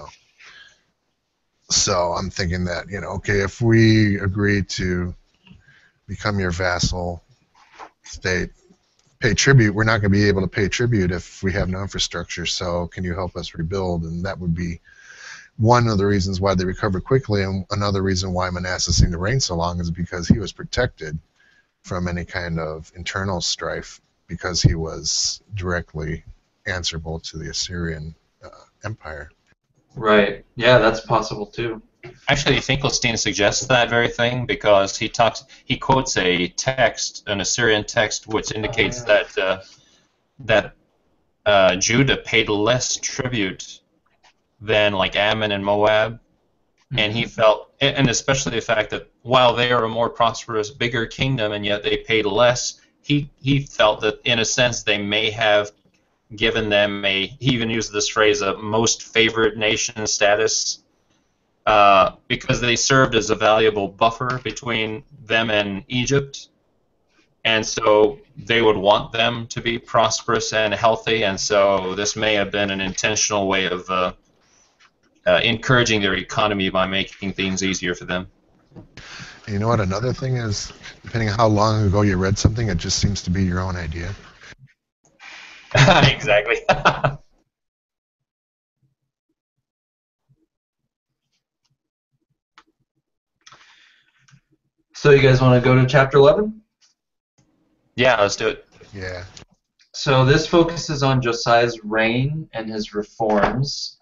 So I'm thinking that okay, if we agree to become your vassal state, pay tribute, we're not going to be able to pay tribute if we have no infrastructure. So can you help us rebuild? And that would be one of the reasons why they recovered quickly, and another reason why Manasseh seemed to reign so long is because he was protected from any kind of internal strife, because he was directly answerable to the Assyrian Empire. Right. Yeah, that's possible too. Actually, Finkelstein suggests that very thing, because he quotes a text, an Assyrian text, which indicates that Judah paid less tribute than like Ammon and Moab, and he felt, and especially the fact that while they are a more prosperous, bigger kingdom, and yet they paid less, he felt that in a sense they may have given them he even used this phrase, a most favored nation status, because they served as a valuable buffer between them and Egypt, and so they would want them to be prosperous and healthy, and so this may have been an intentional way of encouraging their economy by making things easier for them. You know what another thing is? Depending on how long ago you read something, it just seems to be your own idea. Exactly. So you guys want to go to chapter 11? Yeah, let's do it. Yeah. So this focuses on Josiah's reign and his reforms.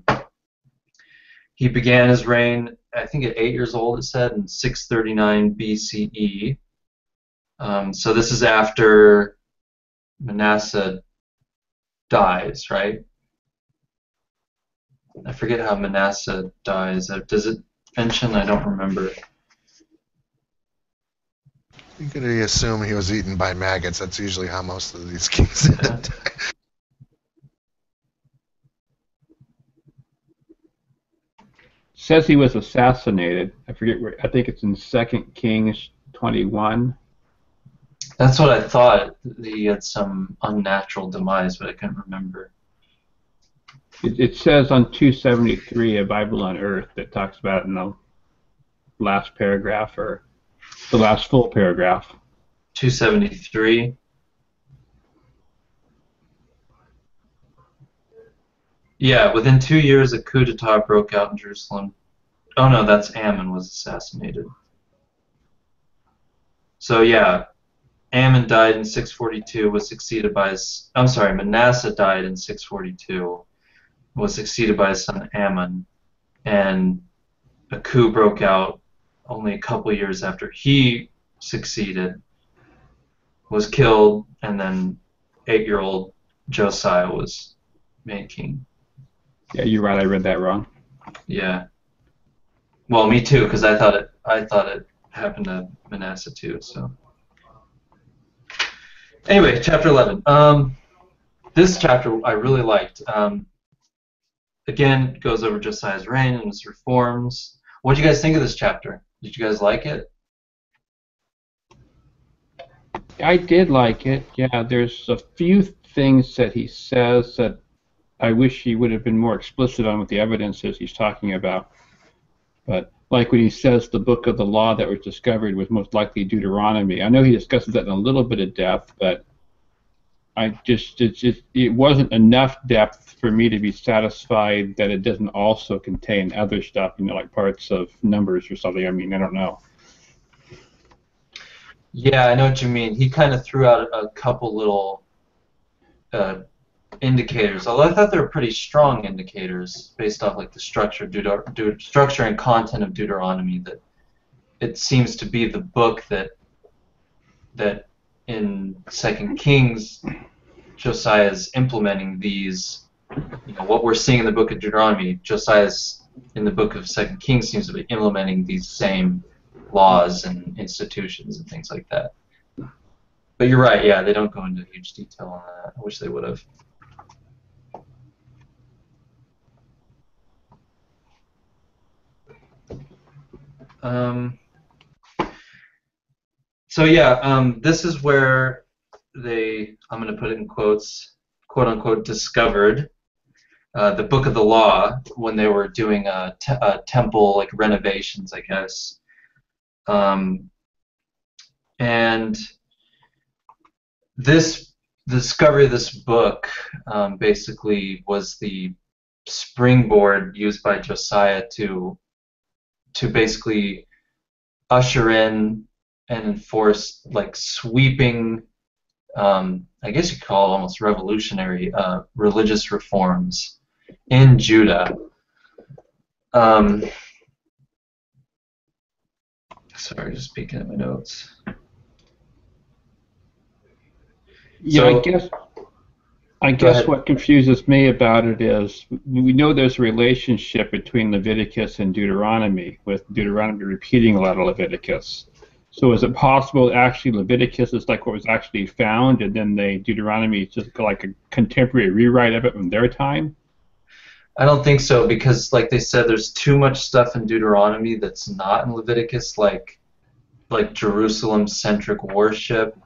He began his reign, I think, at 8 years old, it said, in 639 BCE. So this is after Manasseh dies, right? I forget how Manasseh dies. Does it mention? I don't remember. You could assume he was eaten by maggots. That's usually how most of these kings die. Says he was assassinated. I forget where. I think it's in 2 Kings 21. That's what I thought. He had some unnatural demise, but I couldn't remember. It says on 273, a Bible Unearthed, that talks about it in the last paragraph, or the last full paragraph. 273. Yeah, within 2 years, a coup d'etat broke out in Jerusalem. Oh no, that's Ammon was assassinated. So yeah, Ammon died in 642, was succeeded by his... I'm sorry, Manasseh died in 642, was succeeded by his son Ammon, and a coup broke out only a couple years after he succeeded, was killed, and then 8-year-old Josiah was made king. Yeah, you're right. I read that wrong. Yeah. Well, me too, because I thought it happened to Manasseh too. So. Anyway, chapter 11. this chapter I really liked. Again, it goes over Josiah's reign and his reforms. What did you guys think of this chapter? Did you guys like it? I did like it. Yeah, there's a few things that he says that I wish he would have been more explicit on with the evidences he's talking about. But like when he says the book of the law that was discovered was most likely Deuteronomy. I know he discusses that in a little bit of depth, but it wasn't enough depth for me to be satisfied that it doesn't also contain other stuff, like parts of Numbers or something. I mean, I don't know. Yeah, I know what you mean. He kind of threw out a couple little indicators, although I thought they were pretty strong indicators based off like the structure, structure and content of Deuteronomy. That it seems to be the book that in 2 Kings, Josiah is implementing these. What we're seeing in the book of Deuteronomy, Josiah's in the book of 2 Kings seems to be implementing these same laws and institutions and things like that. But you're right, yeah, they don't go into huge detail on that. I wish they would have. So yeah, this is where I'm going to put it in quotes, quote unquote, discovered the book of the law when they were doing temple like renovations, I guess. And the discovery of this book basically was the springboard used by Josiah to basically usher in and enforce like sweeping, I guess you could call it almost revolutionary religious reforms in Judah. Sorry, just peeking at my notes. Yeah, So, I go guess ahead. what confuses me about it is we know there's a relationship between Leviticus and Deuteronomy, with Deuteronomy repeating a lot of Leviticus. So is it possible actually Leviticus is like what was actually found, and then Deuteronomy is just like a contemporary rewrite of it from their time? I don't think so because, like they said, there's too much stuff in Deuteronomy that's not in Leviticus, like Jerusalem-centric worship.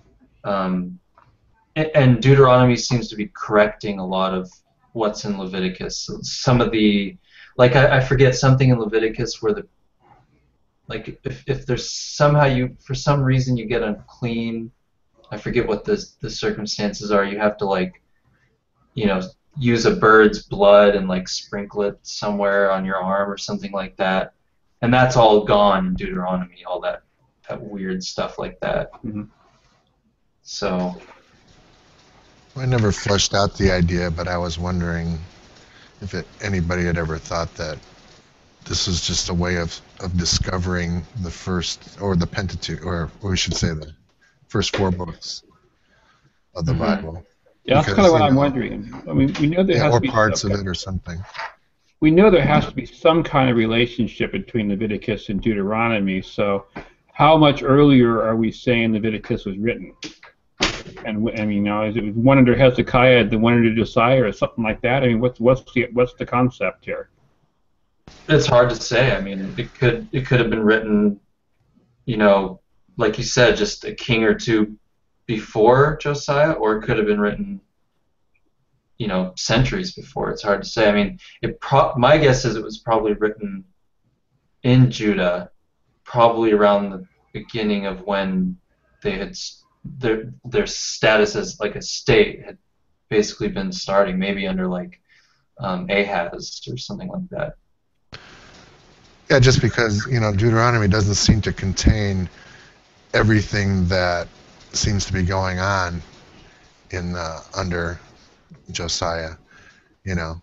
And Deuteronomy seems to be correcting a lot of what's in Leviticus. So some of the, like I forget something in Leviticus where like if there's somehow for some reason you get unclean, I forget what the circumstances are. You have to like, use a bird's blood and like sprinkle it somewhere on your arm or something like that. And that's all gone in Deuteronomy, all that weird stuff like that. Mm-hmm. So. I never fleshed out the idea, but I was wondering if anybody had ever thought that this is just a way of discovering the first, or the Pentateuch, or we should say the first 4 books of the Bible. Yeah, that's kind of what I'm wondering. I mean, we know there has or to be parts of it or something. We know there has to be some kind of relationship between Leviticus and Deuteronomy. So, how much earlier are we saying Leviticus was written? And I mean, is it one under Hezekiah, the one under Josiah, or something like that? I mean, what's the concept here? It's hard to say. I mean, it could have been written, like you said, just a king or two before Josiah, or it could have been written, centuries before. It's hard to say. I mean, my guess is it was probably written in Judah, probably around the beginning of when they had their status as like a state had basically been starting, maybe under like Ahaz or something like that. Yeah, just because Deuteronomy doesn't seem to contain everything that seems to be going on in under Josiah. There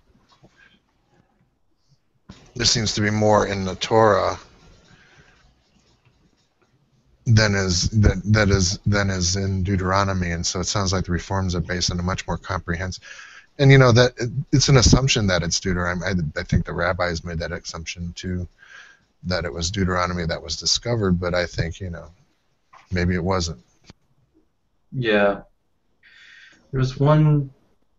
seems to be more in the Torah than is in Deuteronomy, and so it sounds like the reforms are based on a much more comprehensive. And that it's an assumption that it's Deuteronomy. I think the rabbis made that assumption too, that it was Deuteronomy that was discovered. But I think maybe it wasn't. Yeah. There was one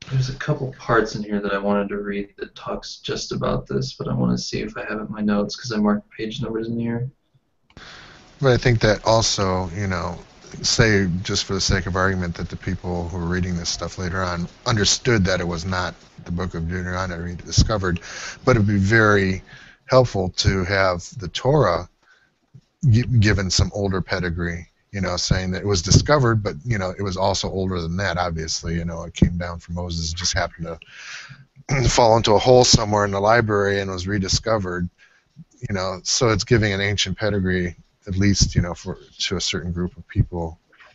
There's a couple parts in here that I wanted to read that talks just about this, but I want to see if I have it in my notes because I marked page numbers in here. But I think that also, say just for the sake of argument that the people who were reading this stuff later on understood that it was not the book of Deuteronomy discovered, but it would be very helpful to have the Torah given some older pedigree, saying that it was discovered, but, it was also older than that, obviously. It came down from Moses, just happened to fall into a hole somewhere in the library and was rediscovered, so it's giving an ancient pedigree, at least, to a certain group of people.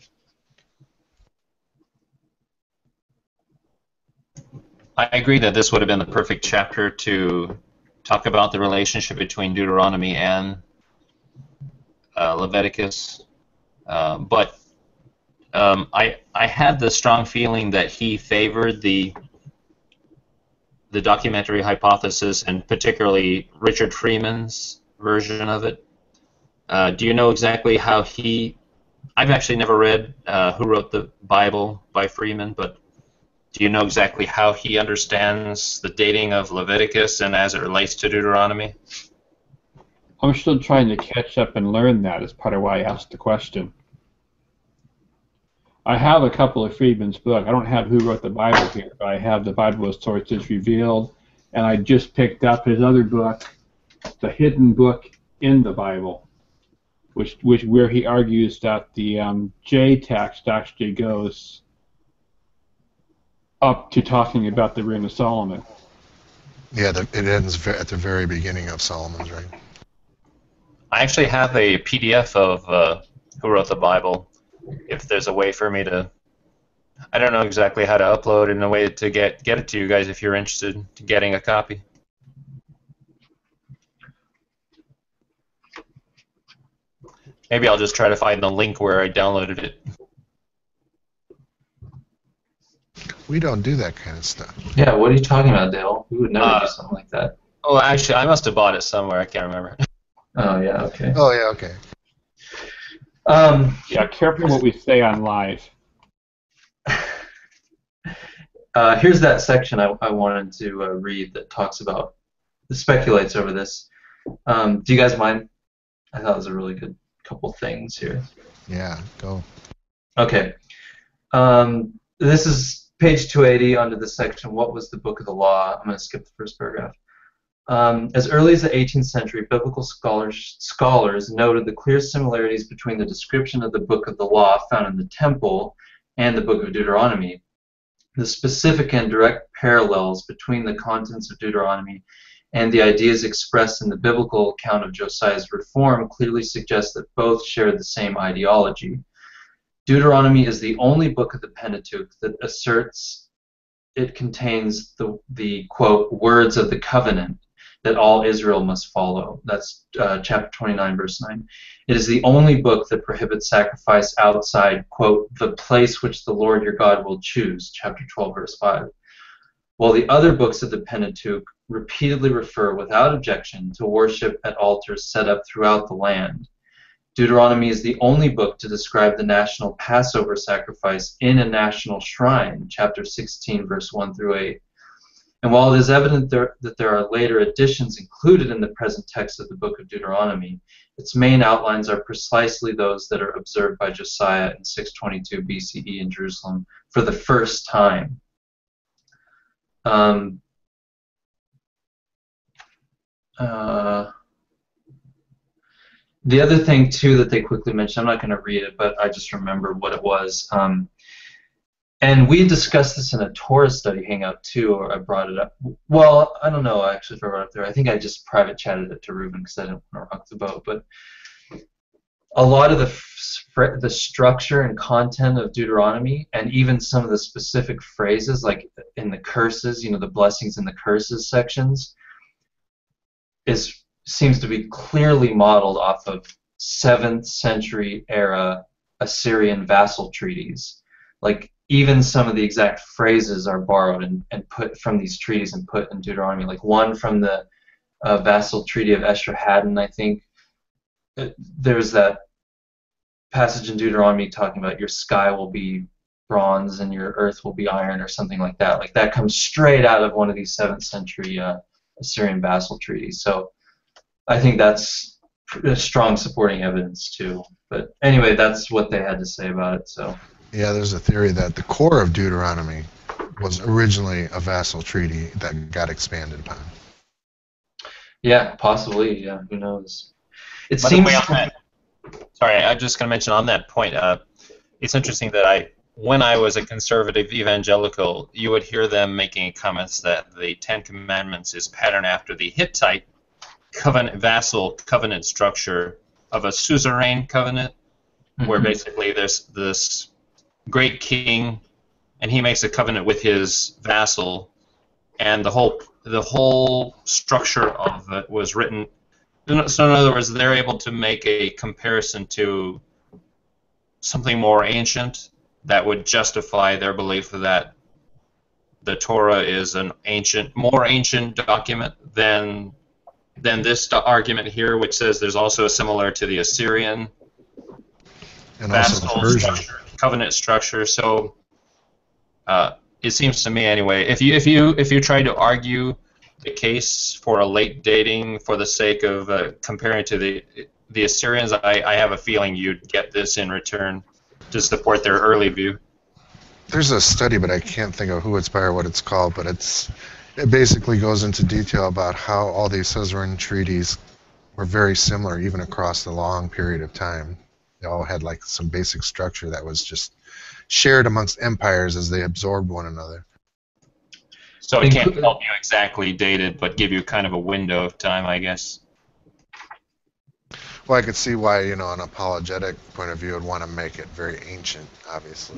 I agree that this would have been the perfect chapter to talk about the relationship between Deuteronomy and Leviticus, but I had the strong feeling that he favored the documentary hypothesis, and particularly Richard Freeman's version of it. Do you know exactly how he... I've actually never read Who Wrote the Bible by Freeman, but do you know exactly how he understands the dating of Leviticus and as it relates to Deuteronomy? I'm still trying to catch up and learn that as part of why I asked the question. I have a couple of Friedman's books. I don't have Who Wrote the Bible here, but I have The Bible as Sources Revealed, and I just picked up his other book, The Hidden Book in the Bible, which where he argues that the J text actually goes up to talking about the Ring of Solomon. Yeah, it ends at the very beginning of Solomon's Ring. I actually have a PDF of Who Wrote the Bible. If there's a way for me to... I don't know exactly how to upload it in a way to get it to you guys if you're interested in getting a copy. Maybe I'll just try to find the link where I downloaded it. We don't do that kind of stuff. Yeah, what are you talking about, Dale? We would never do something like that. Oh, actually, I must have bought it somewhere. I can't remember. Oh, yeah, okay. Oh, yeah, okay. Yeah, careful what we say on live. Here's that section I wanted to read that talks about, speculates over this. Do you guys mind? I thought it was a really good couple things here. Yeah, go. Okay. This is page 280 under the section, What was the Book of the Law? I'm going to skip the first paragraph. As early as the 18th century, biblical scholars noted the clear similarities between the description of the Book of the Law found in the Temple and the Book of Deuteronomy. The specific and direct parallels between the contents of Deuteronomy and the ideas expressed in the biblical account of Josiah's reform clearly suggest that both shared the same ideology. Deuteronomy is the only book of the Pentateuch that asserts it contains the quote, words of the covenant that all Israel must follow. That's chapter 29, verse 9. It is the only book that prohibits sacrifice outside, quote, the place which the Lord your God will choose, chapter 12, verse 5. While the other books of the Pentateuch repeatedly refer without objection to worship at altars set up throughout the land. Deuteronomy is the only book to describe the national Passover sacrifice in a national shrine, chapter 16, verse 1 through 8. And while it is evident that there are later additions included in the present text of the book of Deuteronomy, its main outlines are precisely those that are observed by Josiah in 622 BCE in Jerusalem for the first time. The other thing, too, that they quickly mentioned, I'm not going to read it, but I just remember what it was. And we discussed this in a Torah study hangout, too, or I brought it up. Well, I don't know, actually, if I brought it up there. I think I just private chatted it to Ruben because I didn't want to rock the boat. But a lot of the structure and content of Deuteronomy, and even some of the specific phrases, like in the curses, the blessings and the curses sections, seems to be clearly modeled off of 7th century era Assyrian vassal treaties. Like, even some of the exact phrases are borrowed and put from these treaties and put in Deuteronomy. Like one from the vassal treaty of Esarhaddon, I think. There's that passage in Deuteronomy talking about your sky will be bronze and your earth will be iron or something like that. Like that comes straight out of one of these 7th century Assyrian vassal treaties. So I think that's strong supporting evidence too. But anyway, that's what they had to say about it. So Yeah, there's a theory that the core of Deuteronomy was originally a vassal treaty that got expanded upon. yeah, possibly. Yeah, who knows? It By the seems. way, on that, sorry, I'm just going to mention on that point. It's interesting that when I was a conservative evangelical, you would hear them making comments that the Ten Commandments is patterned after the Hittite vassal covenant structure of a suzerain covenant, where basically there's this great king, and he makes a covenant with his vassal, and the whole structure of it was written. So in other words, they're able to make a comparison to something more ancient that would justify their belief that the Torah is an more ancient document than this argument here, which says there's also a similar to the Assyrian And also the Persian. covenant structure. So it seems to me anyway, if you try to argue the case for a late dating for the sake of comparing to the Assyrians, I have a feeling you'd get this in return to support their early view. There's a study, but I can't think of who it's by or what it's called, but it basically goes into detail about how all these suzerain treaties were very similar even across the long period of time. They all had like some basic structure that was just shared amongst empires as they absorbed one another. So it can't help you exactly date it, but give you kind of a window of time, I guess. Well, I could see why, an apologetic point of view would want to make it very ancient, obviously.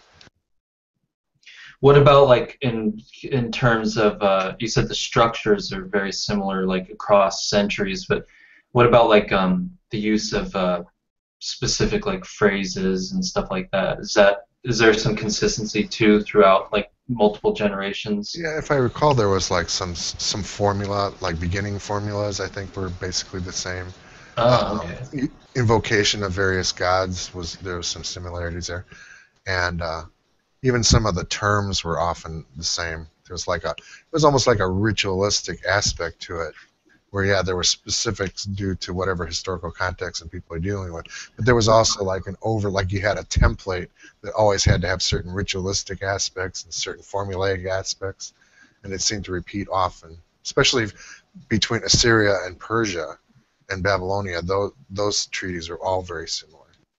What about like in terms of you said the structures are very similar like across centuries, but what about like the use of specific like phrases and stuff like that? Is there some consistency too throughout like multiple generations? Yeah, if I recall, there was like some formula, like beginning formulas, I think were basically the same. Oh, okay. Invocation of various gods there was some similarities there, and even some of the terms were often the same. It was almost like a ritualistic aspect to it, where there were specifics due to whatever historical context and people are dealing with, but there was also like you had a template that always had to have certain ritualistic aspects and certain formulaic aspects, and it seemed to repeat often, especially between Assyria and Persia and Babylonia. Those treaties are all very similar.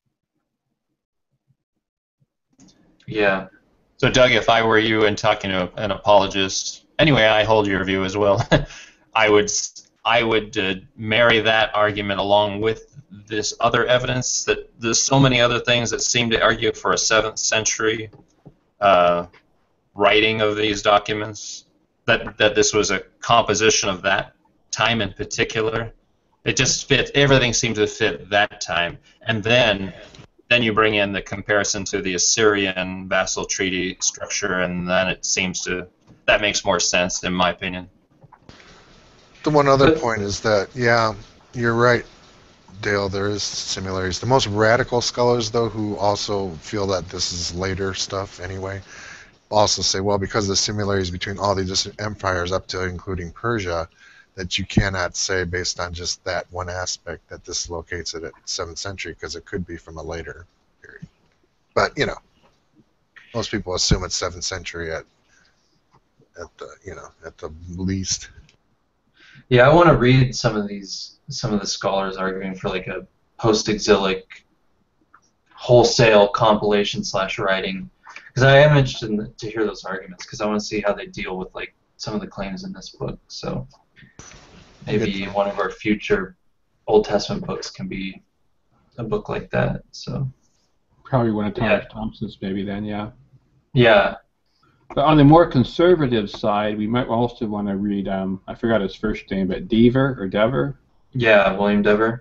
Yeah. So Doug, if I were you and talking to an apologist, anyway, I hold your view as well. I would marry that argument along with this other evidence that there's so many other things that seem to argue for a 7th century writing of these documents, that this was a composition of that time in particular. It just fit, everything seemed to fit that time. And then you bring in the comparison to the Assyrian vassal treaty structure, and then it seems that makes more sense in my opinion. The one other point is that, you're right, Dale, there is similarities. The most radical scholars, though, who also feel that this is later stuff anyway, also say, well, because of the similarities between all these different empires up to including Persia, that you cannot say based on just that one aspect that this locates it at 7th century, because it could be from a later period. But, most people assume it's 7th century at the least. Yeah, I want to read some of the scholars arguing for like a post-exilic wholesale compilation / writing, because I am interested to hear those arguments, because I want to see how they deal with like some of the claims in this book. So maybe one of our future Old Testament books can be a book like that. So Probably one of Thomas Thompson's, maybe then, yeah. Yeah. But on the more conservative side, we might also want to read, I forgot his first name, but Dever? Yeah, William Dever.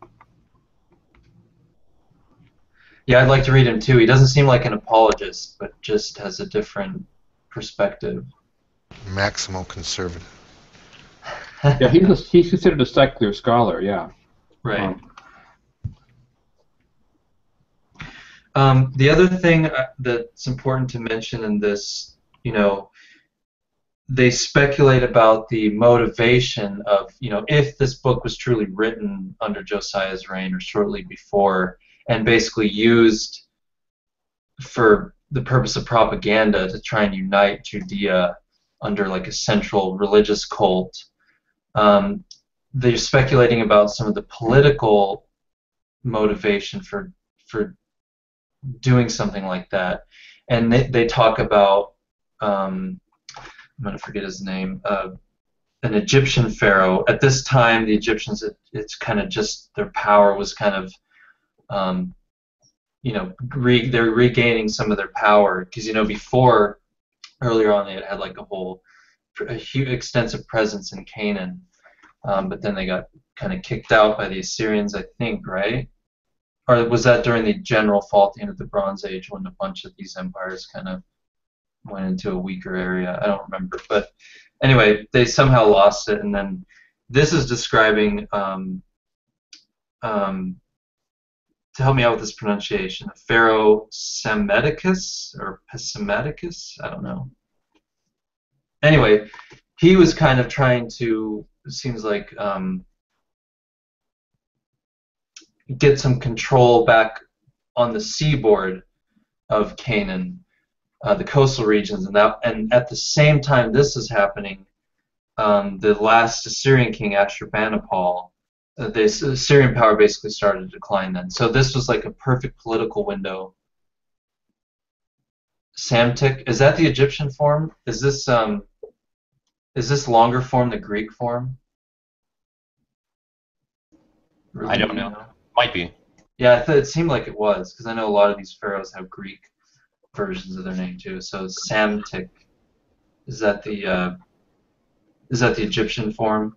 Yeah, I'd like to read him too. He doesn't seem like an apologist, but just has a different perspective. Maximal conservative. Yeah, he's considered a secular scholar, yeah. Right. The other thing that's important to mention in this, they speculate about the motivation of, if this book was truly written under Josiah's reign or shortly before, and basically used for the purpose of propaganda to try and unite Judea under like a central religious cult. They're speculating about some of the political motivation for doing something like that, and they talk about I'm going to forget his name, an Egyptian pharaoh. At this time, the Egyptians, it's kind of just their power was kind of they're regaining some of their power, because before, earlier on, they had like a huge extensive presence in Canaan, but then they got kind of kicked out by the Assyrians, I think, right? Or was that during the general fall at the end of the Bronze Age, when a bunch of these empires kind of went into a weaker area? I don't remember, but anyway, they somehow lost it, and then this is describing to help me out with this pronunciation, Pharaoh Psammetichus, or Psammetichus, I don't know. Anyway, he was kind of trying to, it seems like, get some control back on the seaboard of Canaan, the coastal regions, and at the same time this is happening, the last Assyrian king, Ashurbanipal, the Assyrian power basically started to decline then. So this was like a perfect political window. Samtik, is that the Egyptian form? Is this longer form the Greek form? Really, I don't know. Might be. Yeah, it seemed like it was, because I know a lot of these pharaohs have Greek versions of their name too. So Samtik, is that the Egyptian form?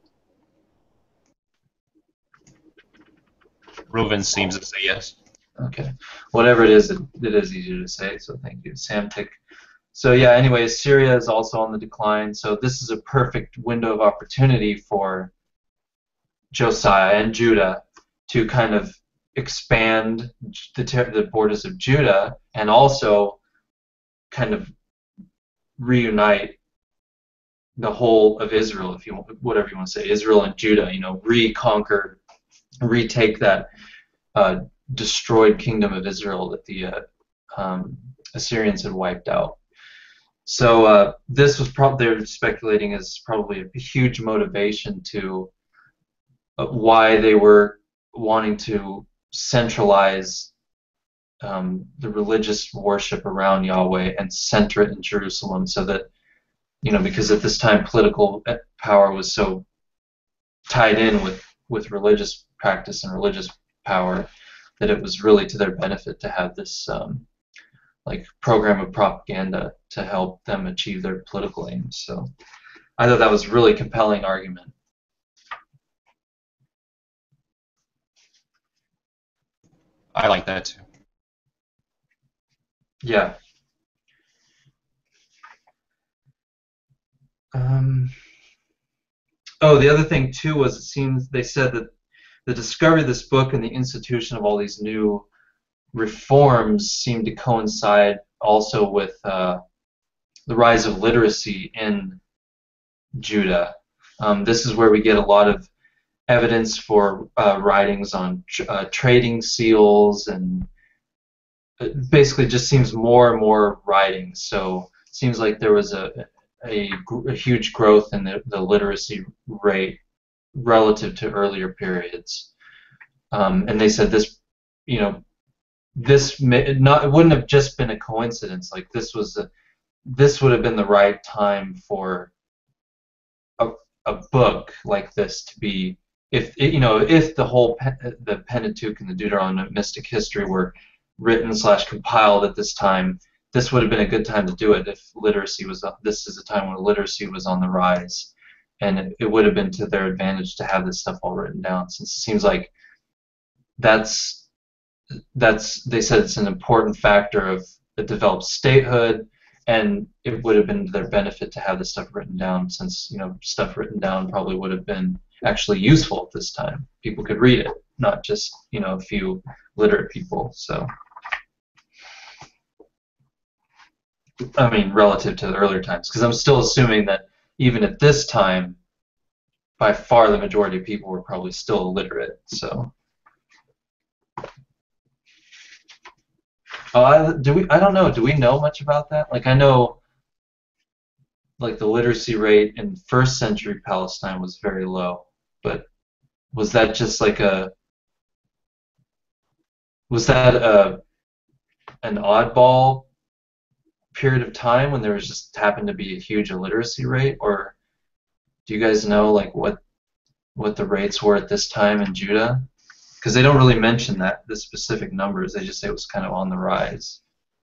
Reuven seems to say yes. Okay, whatever it is easier to say. So thank you, Samtik. So yeah, anyway, Syria is also on the decline. So this is a perfect window of opportunity for Josiah and Judah to kind of expand the borders of Judah, and also kind of reunite the whole of Israel, if you want, whatever you want to say, Israel and Judah. Reconquer, retake that destroyed kingdom of Israel that the Assyrians had wiped out. So this was they're speculating is probably a huge motivation to why they were wanting to centralize the religious worship around Yahweh and center it in Jerusalem, so that, because at this time political power was so tied in with religious practice and religious power, that it was really to their benefit to have this like program of propaganda to help them achieve their political aims. So I thought that was a really compelling argument. I like that too. Yeah. Oh, the other thing too was, it seems they said that the discovery of this book and the institution of all these new reforms seemed to coincide also with the rise of literacy in Judah. This is where we get a lot of evidence for writings on trading seals, and it basically just seems more and more writings. So it seems like there was a huge growth in the literacy rate relative to earlier periods. And they said this, it wouldn't have just been a coincidence. Like this would have been the right time for a book like this to be, if the whole the Pentateuch and the Deuteronomistic history were written / compiled at this time, this would have been a good time to do it. If literacy was, this is a time when literacy was on the rise, and it would have been to their advantage to have this stuff all written down, since it seems like they said it's an important factor of the developed statehood, and it would have been to their benefit to have this stuff written down, since stuff written down probably would have been actually useful at this time. People could read it, not just a few literate people. So I mean, relative to the earlier times, because I'm still assuming that even at this time, by far the majority of people were probably still illiterate. So, I don't know. Do we know much about that? Like, I know, like the literacy rate in first century Palestine was very low, but was that just like was that an oddball period of time when there was just happened to be a huge illiteracy rate, or do you guys know like what the rates were at this time in Judah? Because they don't really mention the specific numbers. They just say it was kind of on the rise.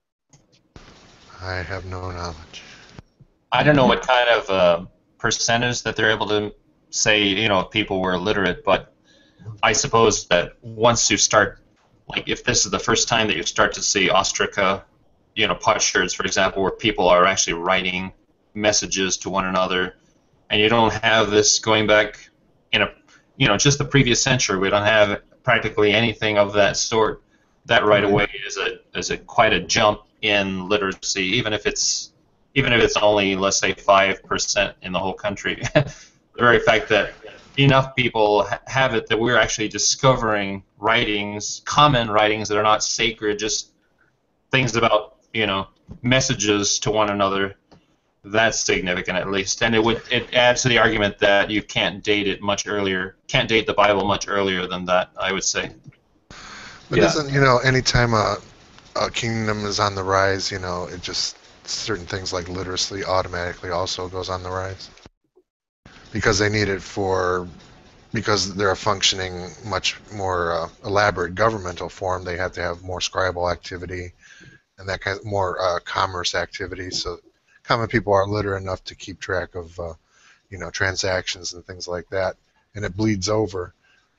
I have no knowledge. I don't know what kind of percentage that they're able to say, if people were illiterate, but I suppose that once you start, like if this is the first time that you start to see ostraca, potsherds, for example, where people are actually writing messages to one another, and you don't have this going back just the previous century. We don't have practically anything of that sort. That right away is a quite a jump in literacy, even if it's only, let's say, 5% in the whole country. The very fact that enough people have it that we're actually discovering writings, common writings that are not sacred, just things about, messages to one another. That's significant, at least, and it adds to the argument that you can't date the Bible much earlier than that, I would say. But isn't, anytime a kingdom is on the rise, it just, certain things like literacy automatically also goes on the rise? Because they need it because they're a functioning, much more elaborate governmental form, they have to have more scribal activity and that kind of more commerce activity. So common people are literate enough to keep track of, transactions and things like that, and it bleeds over.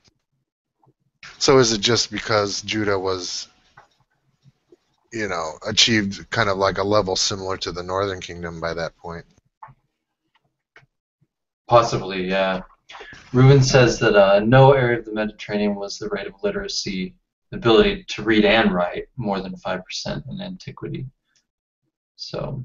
So is it just because Judah was, achieved kind of like a level similar to the Northern Kingdom by that point? Possibly, yeah. Reuben says that no area of the Mediterranean was the rate of literacy, the ability to read and write, more than 5% in antiquity. So.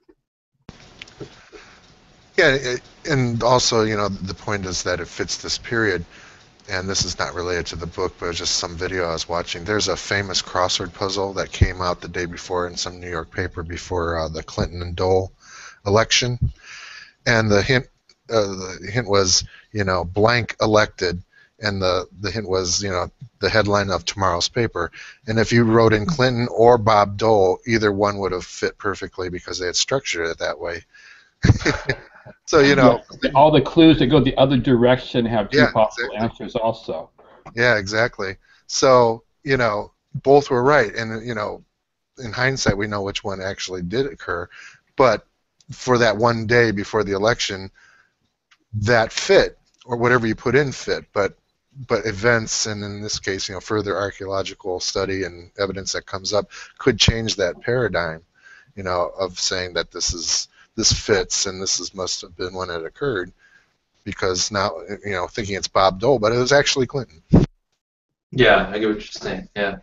Yeah, and also, the point is that it fits this period, and this is not related to the book, but it was just some video I was watching. There's a famous crossword puzzle that came out the day before in some New York paper before the Clinton and Dole election, and the hint was, blank elected, and the hint was, the headline of tomorrow's paper. And if you wrote in Clinton or Bob Dole, either one would have fit perfectly because they had structured it that way. So, all the clues that go the other direction have two possible exactly. answers also. Yeah, exactly. So, both were right, and in hindsight we know which one actually did occur, but for that one day before the election, that fit, or whatever you put in fit, but events, and in this case, further archaeological study and evidence that comes up could change that paradigm, of saying that this fits and must have been when it occurred, because now, thinking it's Bob Dole, but it was actually Clinton. Yeah, I get what you're saying, yeah.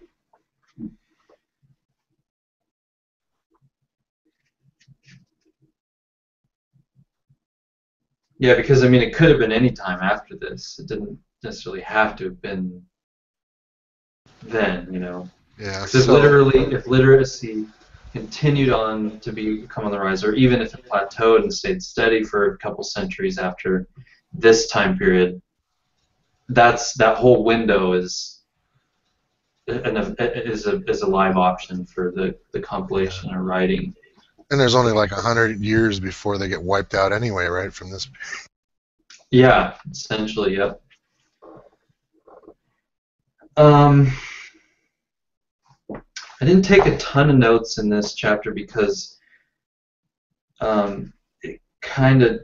Yeah, because, it could have been any time after this. It didn't necessarily have to have been then, Yeah. Because if literacy continued on to become on the rise, or even if it plateaued and stayed steady for a couple centuries after this time period, that whole window is a live option for the compilation or writing. And there's only like 100 years before they get wiped out anyway, right, from this? Yeah, essentially, yep. I didn't take a ton of notes in this chapter because it kind of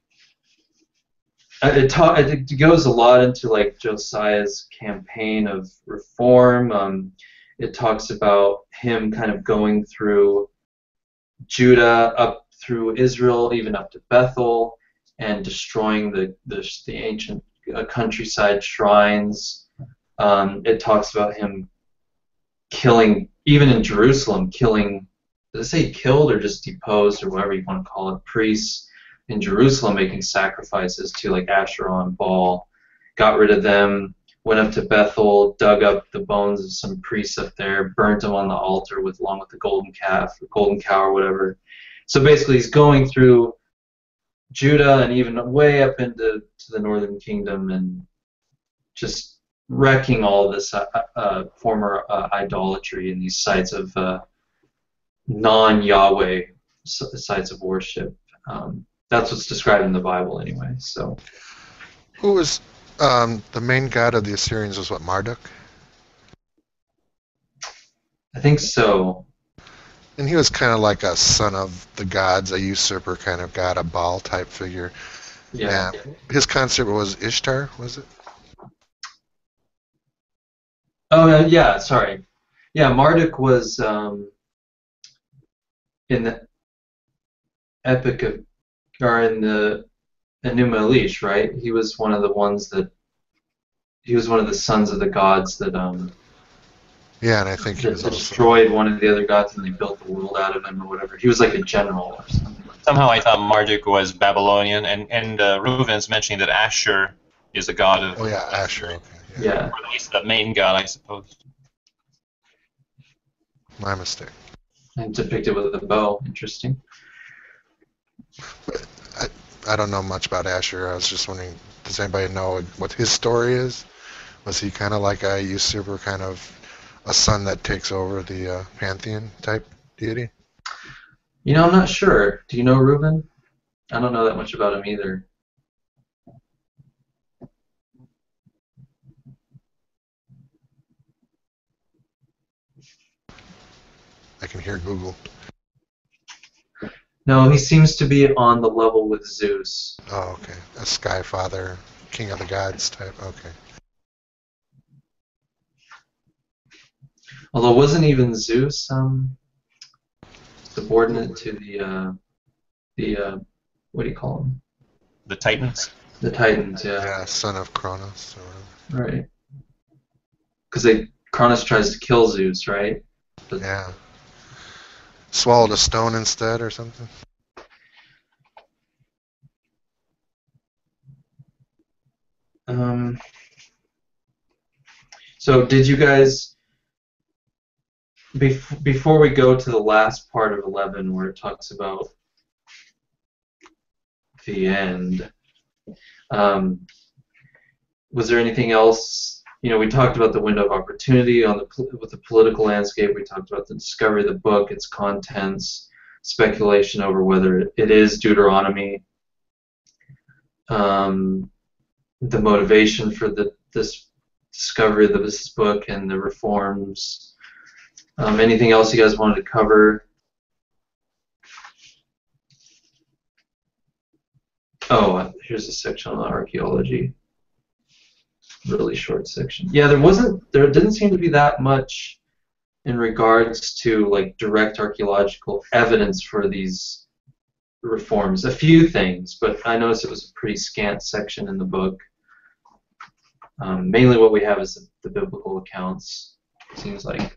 it goes a lot into like Josiah's campaign of reform. It talks about him kind of going through Judah up through Israel, even up to Bethel, and destroying the ancient countryside shrines. It talks about him killing, even in Jerusalem, killing does it say killed or just deposed or whatever you want to call it, priests in Jerusalem making sacrifices to like Asherah and Baal, got rid of them, went up to Bethel, dug up the bones of some priests up there, burnt them on the altar along with the golden calf, or golden cow or whatever. So basically he's going through Judah and even way up into the northern kingdom and just wrecking all this former idolatry in these sites of non-Yahweh sites of worship. That's what's described in the Bible anyway. So, Who was the main god of the Assyrians? Was what, Marduk? I think so. And he was kind of like a son of the gods, a usurper kind of god, a Baal type figure. Yeah. His concept was Ishtar, was it? Oh, yeah, sorry. Yeah, Marduk was in the Epic of, or in the Enuma Elish, right? He was one of the ones that, he was one of the sons of the gods that Yeah, and I think he that was also... destroyed one of the other gods and they built the world out of him or whatever. He was like a general or something. Somehow I thought Marduk was Babylonian, and Reuven's mentioning that Asher is a god of... Oh, yeah, Asher. Okay, Yeah. Or at least the main god, I suppose. my mistake. And depicted with a bow. Interesting. But I don't know much about Asher. I was just wondering, does anybody know what his story is? Was he kind of like a usurper, kind of a son that takes over the pantheon type deity? You know, I'm not sure. Do you know Reuben? I don't know that much about him either. I can hear Google. No, he seems to be on the level with Zeus. Oh, okay. A sky father, king of the gods type. Okay. Although wasn't even Zeus subordinate to the what do you call them? The Titans? The Titans, yeah. Yeah, son of Kronos or whatever. Right. Because Cronus tries to kill Zeus, right? But, Yeah. Swallowed a stone instead or something? So did you guys, before we go to the last part of 11 where it talks about the end, was there anything else? You know, we talked about the window of opportunity with the political landscape. We talked about the discovery of the book, its contents, speculation over whether it is Deuteronomy, the motivation for this discovery of this book and the reforms. Anything else you guys wanted to cover? Oh, here's a section on archaeology. Really short section. Yeah, there didn't seem to be that much in regards to like direct archaeological evidence for these reforms. A few things, but I noticed it was a pretty scant section in the book. Mainly what we have is the biblical accounts, it seems like.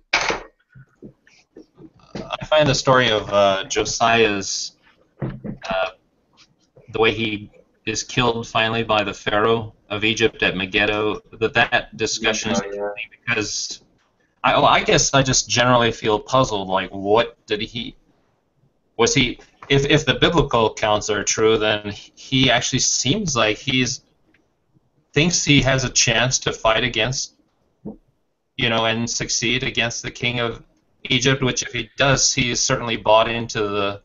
I find the story of Josiah's, the way he is killed finally by the Pharaoh of Egypt at Megiddo, that discussion is interesting because I guess I just generally feel puzzled. Like, what did he? Was he? If the biblical accounts are true, then he actually seems like thinks he has a chance to fight against, and succeed against the king of Egypt. Which, if he does, he's certainly bought into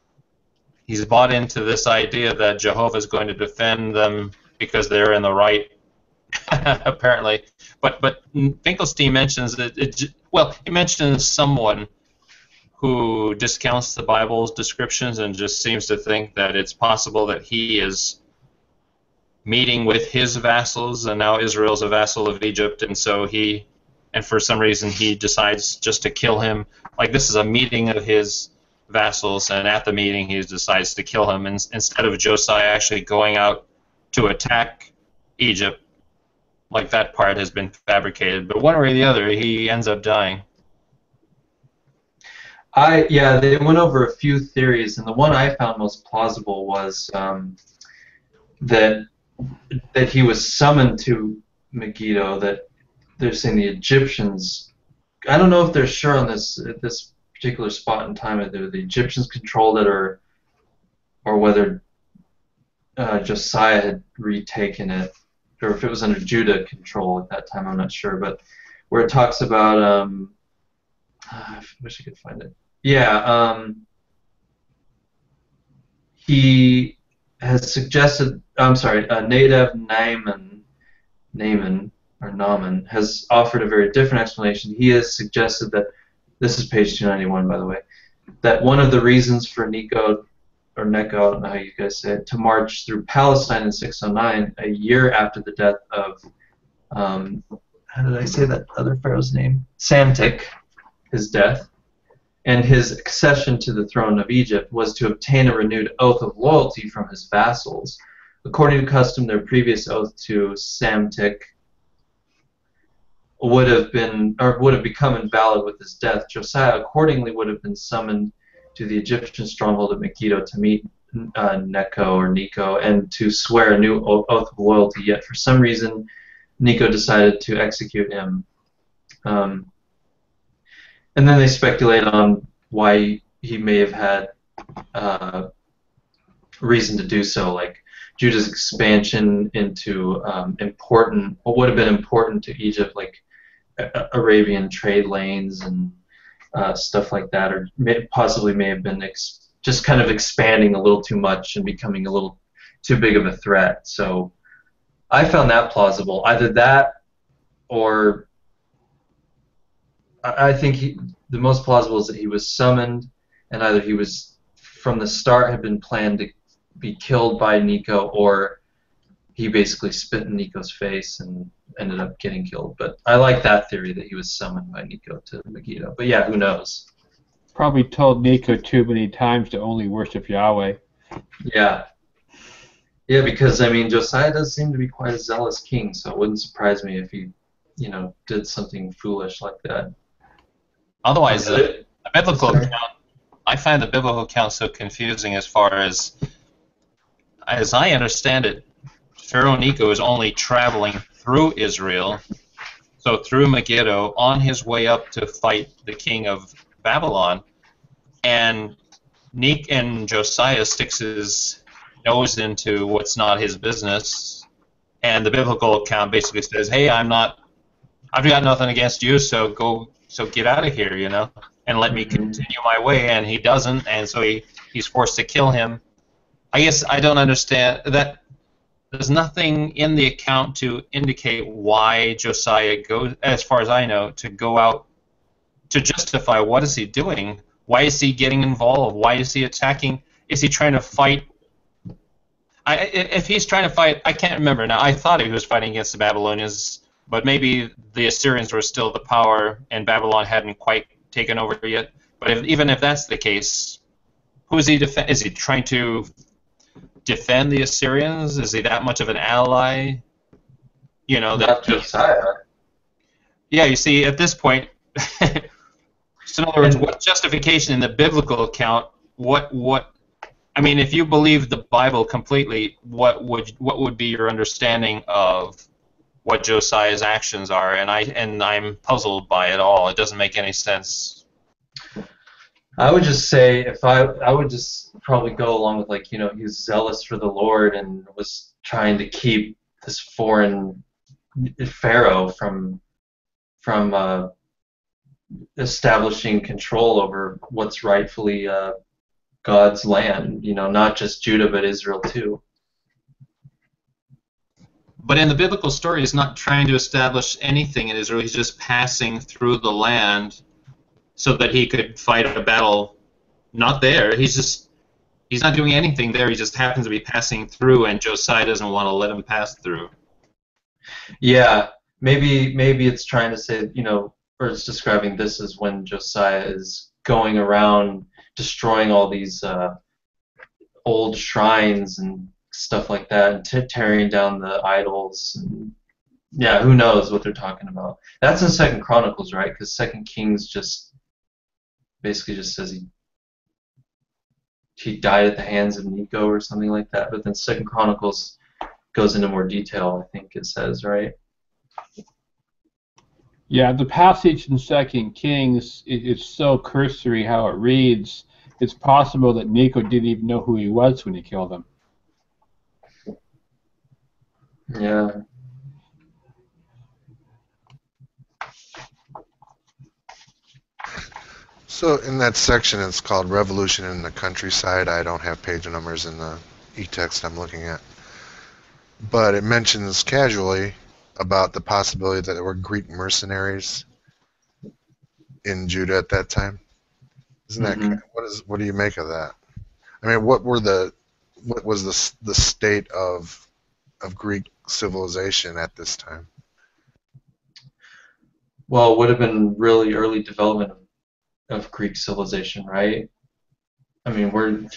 this idea that Jehovah is going to defend them because they're in the right, apparently. But Finkelstein mentions that he mentions someone who discounts the Bible's descriptions and just seems to think that it's possible that he is meeting with his vassals, and now Israel's a vassal of Egypt, and so for some reason he decides just to kill him. Like, this is a meeting of his vassals, and at the meeting he decides to kill him instead of Josiah actually going out to attack Egypt. Like, that part has been fabricated, but one way or the other he ends up dying. Yeah, they went over a few theories, and the one I found most plausible was that he was summoned to Megiddo. That they're saying the Egyptians. I don't know if they're sure on this at this particular spot in time whether the Egyptians controlled it or whether Josiah had retaken it, or if it was under Judah control at that time. I'm not sure, but where it talks about I wish I could find it. Yeah, he has suggested. I'm sorry, Nadav Naaman has offered a very different explanation. He has suggested that this is page 291, by the way, that one of the reasons for Necho, or Necho, I don't know how you guys say it, to march through Palestine in 609, a year after the death of, how did I say that other pharaoh's name? Samtik, his death, and his accession to the throne of Egypt, was to obtain a renewed oath of loyalty from his vassals. According to custom, their previous oath to Samtik would have become invalid with his death. Josiah accordingly would have been summoned to the Egyptian stronghold of Megiddo to meet Necho, and to swear a new oath of loyalty. Yet for some reason, Necho decided to execute him. And then they speculate on why he may have had reason to do so, like Judah's expansion into what would have been important to Egypt, like Arabian trade lanes and stuff like that, or possibly may have been just kind of expanding a little too much and becoming a little too big of a threat. So I found that plausible. Either that, or I think the most plausible is that he was summoned, and either he was from the start had been planned to be killed by Necho, or he basically spit in Necho's face and ended up getting killed. But I like that theory that he was summoned by Necho to Megiddo. But yeah, who knows? Probably told Necho too many times to only worship Yahweh. Yeah. Yeah, because I mean, Josiah does seem to be quite a zealous king, so it wouldn't surprise me if he, did something foolish like that. Otherwise, the biblical account, I find the biblical account so confusing as far as I understand it, Pharaoh Necho is only traveling through Israel, so through Megiddo, on his way up to fight the king of Babylon, and Josiah sticks his nose into what's not his business, and the biblical account basically says, "Hey, I've got nothing against you, so get out of here, and let me continue my way." And he doesn't, and so he's forced to kill him. I guess I don't understand that. There's nothing in the account to indicate why Josiah goes, as far as I know, to go out to justify what is he doing. Why is he getting involved? Why is he attacking? Is he trying to fight? If he's trying to fight, I can't remember now. I thought he was fighting against the Babylonians, but maybe the Assyrians were still the power and Babylon hadn't quite taken over yet. But even if that's the case, who is he defend? Is he trying to defend the Assyrians? Is he that much of an ally? Not Josiah. Yeah, you see, at this point, so in other words, what justification in the biblical account? I mean, if you believe the Bible completely, what would be your understanding of what Josiah's actions are? And I'm puzzled by it all. It doesn't make any sense. I would just say I would just probably go along with he was zealous for the Lord and was trying to keep this foreign pharaoh from establishing control over what's rightfully God's land. Not just Judah but Israel too. But in the biblical story, he's not trying to establish anything in Israel. He's just passing through the land so that he could fight a battle not there. He's not doing anything there. He just happens to be passing through, and Josiah doesn't want to let him pass through. Yeah, maybe it's trying to say, or it's describing this as when Josiah is going around destroying all these old shrines and stuff like that, and tearing down the idols. And, yeah, who knows what they're talking about. That's in 2 Chronicles, right? Because 2 Kings just basically just says he died at the hands of Nico or something like that. But then Second Chronicles goes into more detail, I think it says, right? Yeah, the passage in Second Kings it's so cursory how it reads. It's possible that Nico didn't even know who he was when he killed him. Yeah. So in that section, it's called Revolution in the Countryside. I don't have page numbers in the e-text I'm looking at. But it mentions casually about the possibility that there were Greek mercenaries in Judah at that time. Isn't that what do you make of that? I mean, what was the state of Greek civilization at this time? Well, it would have been really early development of Greek civilization, right? I mean,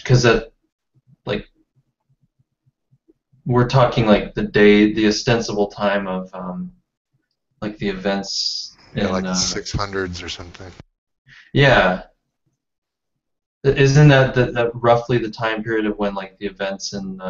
we're talking like the ostensible time of like the events in Like the 600s or something. yeah. Isn't that roughly the time period of when like the events in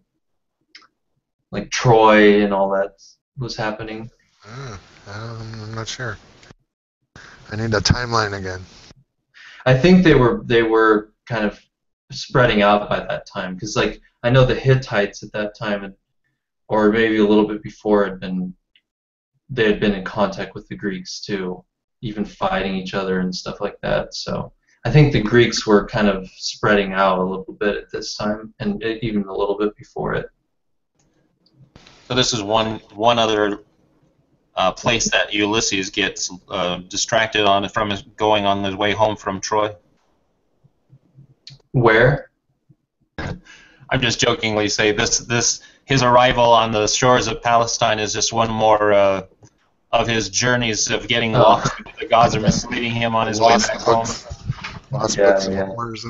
like Troy and all that was happening? I'm not sure. I need a timeline again. I think they were kind of spreading out by that time because like I know the Hittites at that time, or maybe a little bit before, they had been in contact with the Greeks too, even fighting each other and stuff like that. So I think the Greeks were kind of spreading out a little bit at this time, and even a little bit before it. So this is one other place that Ulysses gets distracted on from going on his way home from Troy. Where? I'm just jokingly say his arrival on the shores of Palestine is just one more of his journeys of getting lost. The gods are misleading him on his way back home. Lost books and rumors.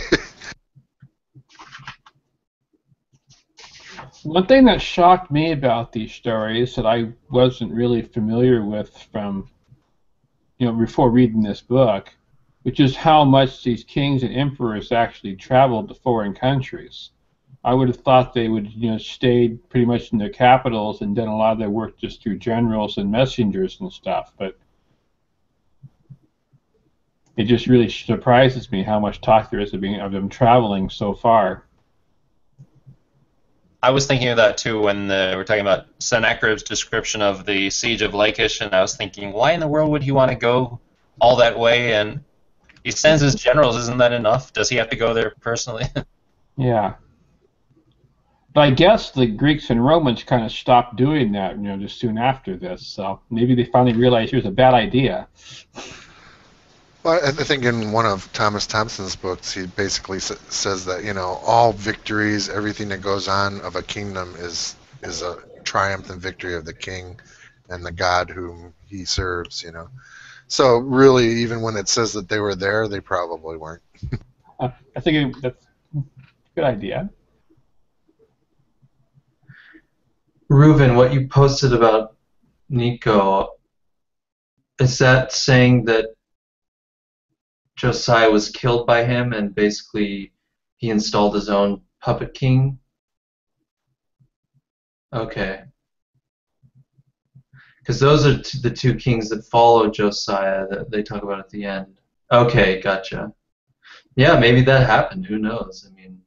One thing that shocked me about these stories that I wasn't really familiar with from, before reading this book, which is how much these kings and emperors actually traveled to foreign countries. I would have thought they would, stayed pretty much in their capitals and done a lot of their work just through generals and messengers and stuff. But it just really surprises me how much talk there is of them traveling so far. I was thinking of that too when we're talking about Sennacherib's description of the siege of Lachish, and I was thinking, why in the world would he want to go all that way? And he sends his generals. Isn't that enough? Does he have to go there personally? Yeah. But I guess the Greeks and Romans kind of stopped doing that, just soon after this. So maybe they finally realized it was a bad idea. Well, I think in one of Thomas Thompson's books, he basically says that all victories, everything that goes on of a kingdom is a triumph and victory of the king and the God whom he serves. So really, even when it says that they were there, they probably weren't. I think that's a good idea. Reuven, what you posted about Nico, is that saying that Josiah was killed by him and basically he installed his own puppet king? Okay. Because those are the two kings that follow Josiah that they talk about at the end. Okay, gotcha. Yeah, maybe that happened. Who knows? I mean,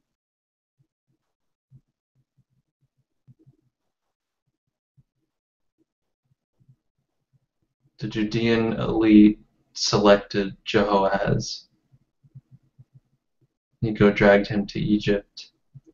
the Judean elite selected Jehoahaz. Nico dragged him to Egypt.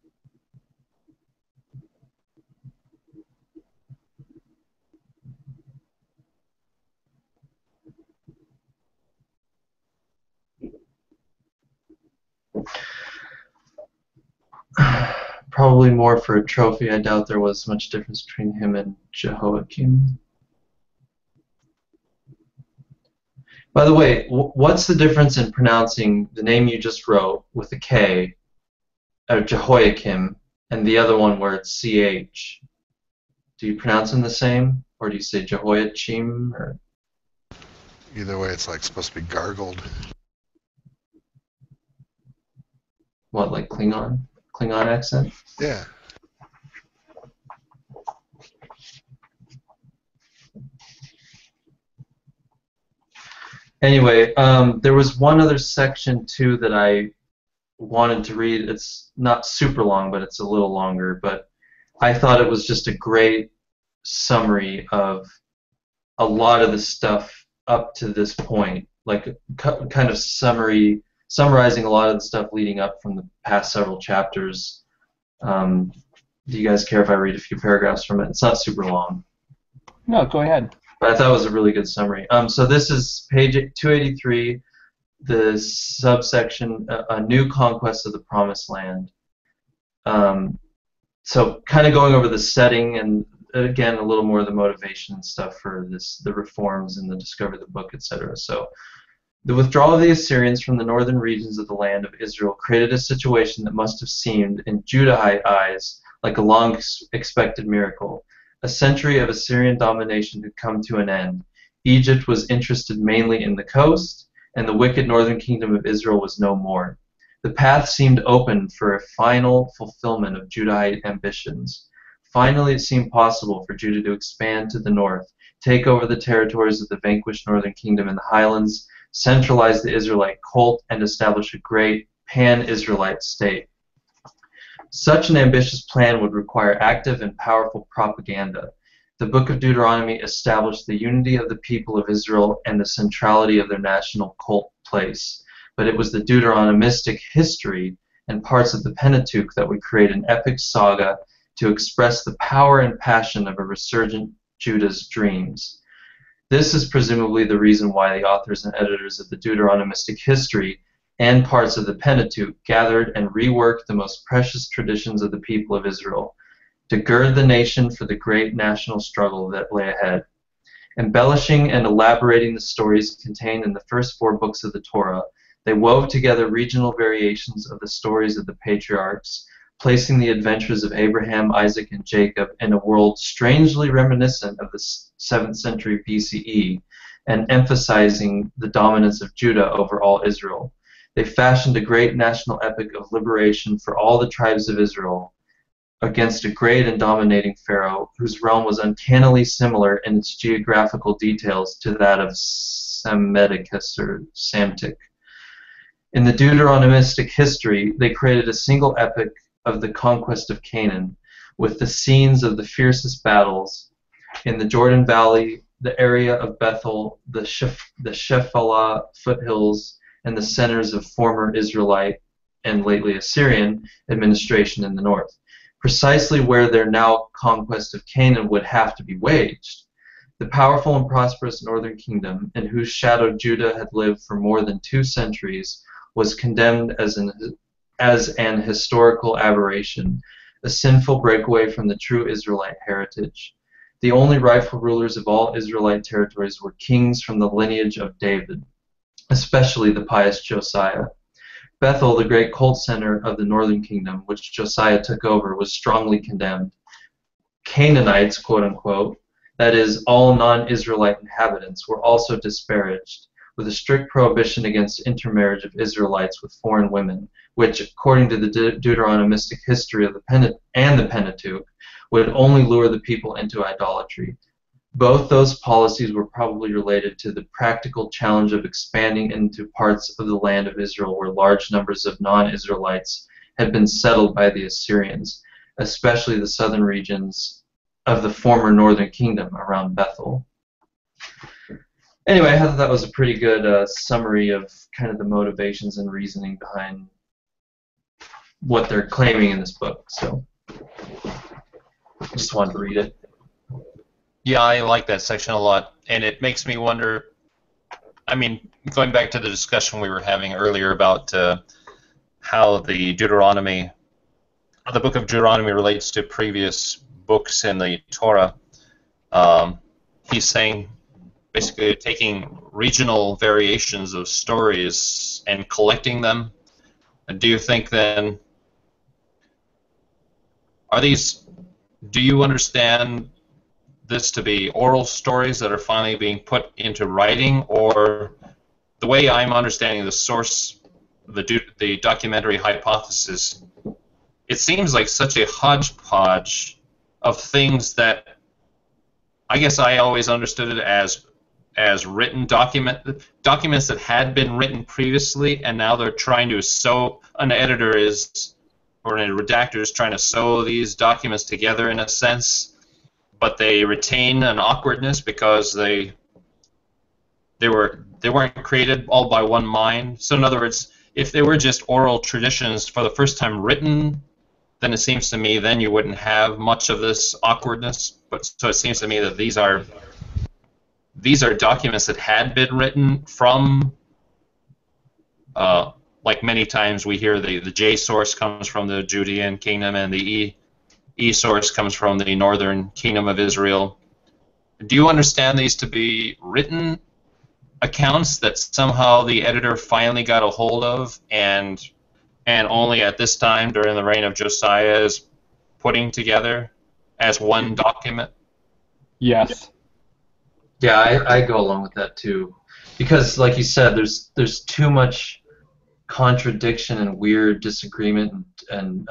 Probably more for a trophy. I doubt there was much difference between him and Jehoiakim. By the way, what's the difference in pronouncing the name you just wrote with a K, Jehoiakim, and the other one where it's CH? Do you pronounce them the same, or do you say Jehoiachim? Or? Either way, it's like supposed to be gargled. What, like Klingon? Klingon accent? Yeah. Anyway, there was one other section too that I wanted to read. It's not super long, but it's a little longer. But I thought it was just a great summary of a lot of the stuff up to this point, like kind of summarizing a lot of the stuff leading up from the past several chapters. Do you guys care if I read a few paragraphs from it? It's not super long. No, go ahead. But I thought it was a really good summary. So this is page 283, the subsection, A New Conquest of the Promised Land. So kind of going over the setting and, again, a little more of the motivation and stuff for this, the reforms and the discovery of the book, etc. So the withdrawal of the Assyrians from the northern regions of the land of Israel created a situation that must have seemed, in Judahite eyes, like a long-expected miracle. A century of Assyrian domination had come to an end. Egypt was interested mainly in the coast, and the wicked northern kingdom of Israel was no more. The path seemed open for a final fulfillment of Judahite ambitions. Finally, it seemed possible for Judah to expand to the north, take over the territories of the vanquished northern kingdom in the highlands, centralize the Israelite cult, and establish a great pan-Israelite state. Such an ambitious plan would require active and powerful propaganda. The Book of Deuteronomy established the unity of the people of Israel and the centrality of their national cult place. But it was the Deuteronomistic history and parts of the Pentateuch that would create an epic saga to express the power and passion of a resurgent Judah's dreams. This is presumably the reason why the authors and editors of the Deuteronomistic history and parts of the Pentateuch gathered and reworked the most precious traditions of the people of Israel to gird the nation for the great national struggle that lay ahead. Embellishing and elaborating the stories contained in the first 4 books of the Torah, they wove together regional variations of the stories of the patriarchs, placing the adventures of Abraham, Isaac, and Jacob in a world strangely reminiscent of the 7th century BCE, and emphasizing the dominance of Judah over all Israel. They fashioned a great national epic of liberation for all the tribes of Israel against a great and dominating Pharaoh whose realm was uncannily similar in its geographical details to that of Psammeticus or Samtic. In the Deuteronomistic history, they created a single epic of the conquest of Canaan, with the scenes of the fiercest battles in the Jordan Valley, the area of Bethel, the Shephelah foothills, and the centers of former Israelite and lately Assyrian administration in the north, precisely where their now conquest of Canaan would have to be waged. The powerful and prosperous northern kingdom, in whose shadow Judah had lived for more than 2 centuries, was condemned as an historical aberration, a sinful breakaway from the true Israelite heritage. The only rightful rulers of all Israelite territories were kings from the lineage of David, especially the pious Josiah. Bethel, the great cult center of the northern kingdom, which Josiah took over, was strongly condemned. Canaanites, quote-unquote, that is, all non-Israelite inhabitants, were also disparaged, with a strict prohibition against intermarriage of Israelites with foreign women, which, according to the Deuteronomistic history of the Pentateuch, would only lure the people into idolatry. Both those policies were probably related to the practical challenge of expanding into parts of the land of Israel where large numbers of non-Israelites had been settled by the Assyrians, especially the southern regions of the former northern kingdom around Bethel. Anyway, I thought that was a pretty good summary of kind of the motivations and reasoning behind what they're claiming in this book. So I just wanted to read it. Yeah, I like that section a lot, and it makes me wonder, I mean, going back to the discussion we were having earlier about how the book of Deuteronomy relates to previous books in the Torah, he's saying basically taking regional variations of stories and collecting them. Do you think then, do you understand this to be oral stories that are finally being put into writing, or the way I'm understanding the source the documentary hypothesis, it seems like such a hodgepodge of things that I guess I always understood it as written documents that had been written previously, and now they're trying to sew. An editor is, or a redactor is trying to sew these documents together in a sense, but they retain an awkwardness because they weren't created all by one mind. So in other words, if they were just oral traditions for the first time written, then it seems to me then you wouldn't have much of this awkwardness. But so it seems to me that these are documents that had been written from, like many times we hear the J source comes from the Judean kingdom and the E source comes from the northern kingdom of Israel. Do you understand these to be written accounts that somehow the editor finally got a hold of and only at this time during the reign of Josiah is putting together as one document? Yes. Yeah, I go along with that too, because like you said, there's too much contradiction and weird disagreement and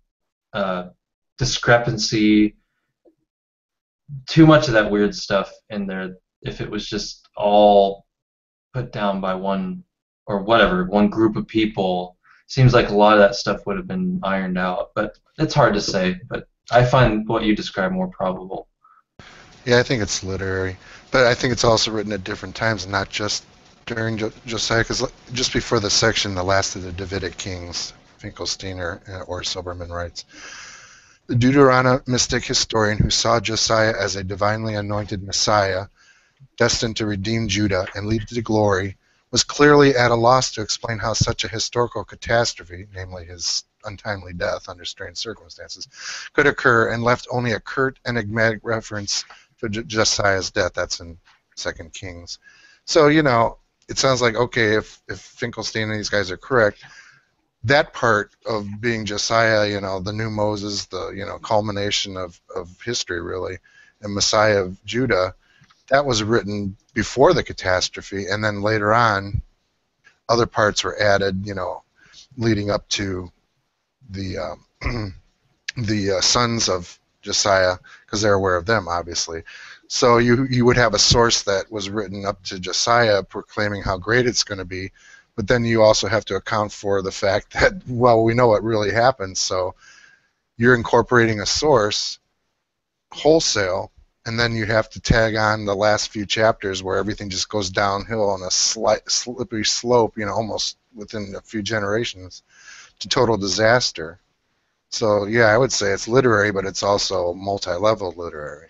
discrepancy, too much of that weird stuff in there. If it was just all put down by one or whatever, one group of people, seems like a lot of that stuff would have been ironed out. But it's hard to say. But I find what you describe more probable. Yeah, I think it's literary, but I think it's also written at different times, not just during Josiah, because just before the section, the last of the Davidic kings, Finkelstein or Silberman writes, the Deuteronomistic historian who saw Josiah as a divinely anointed Messiah, destined to redeem Judah and lead to glory, was clearly at a loss to explain how such a historical catastrophe, namely his untimely death under strange circumstances, could occur, and left only a curt, enigmatic reference to Josiah's death. That's in 2 Kings. So, it sounds like, okay, if Finkelstein and these guys are correct, that part of being Josiah, the new Moses, the, culmination of history, really, and Messiah of Judah, that was written before the catastrophe, and then later on, other parts were added, leading up to the the sons of Josiah, because they're aware of them, obviously. So you would have a source that was written up to Josiah proclaiming how great it's going to be, but then you also have to account for the fact that, well, we know what really happened, so you're incorporating a source wholesale, and then you have to tag on the last few chapters where everything just goes downhill on a slippery slope, almost within a few generations, to total disaster. So, yeah, I would say it's literary, but it's also multi-level literary.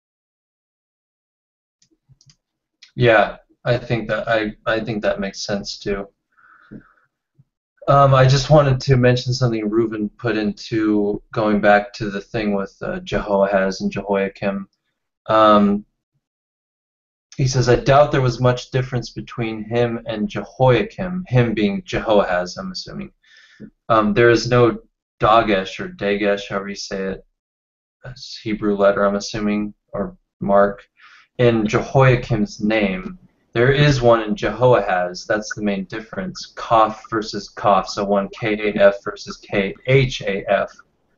Yeah, I think that makes sense too. I just wanted to mention something Reuven put into going back to the thing with Jehoahaz and Jehoiakim. He says, I doubt there was much difference between him and Jehoiakim, him being Jehoahaz, I'm assuming. There is no Dagesh or Dagesh, however you say it, that's Hebrew letter, I'm assuming, or mark, in Jehoiakim's name. There is one in Jehoahaz. That's the main difference. Kaf versus Kaf. So one K-A-F versus K-H-A-F.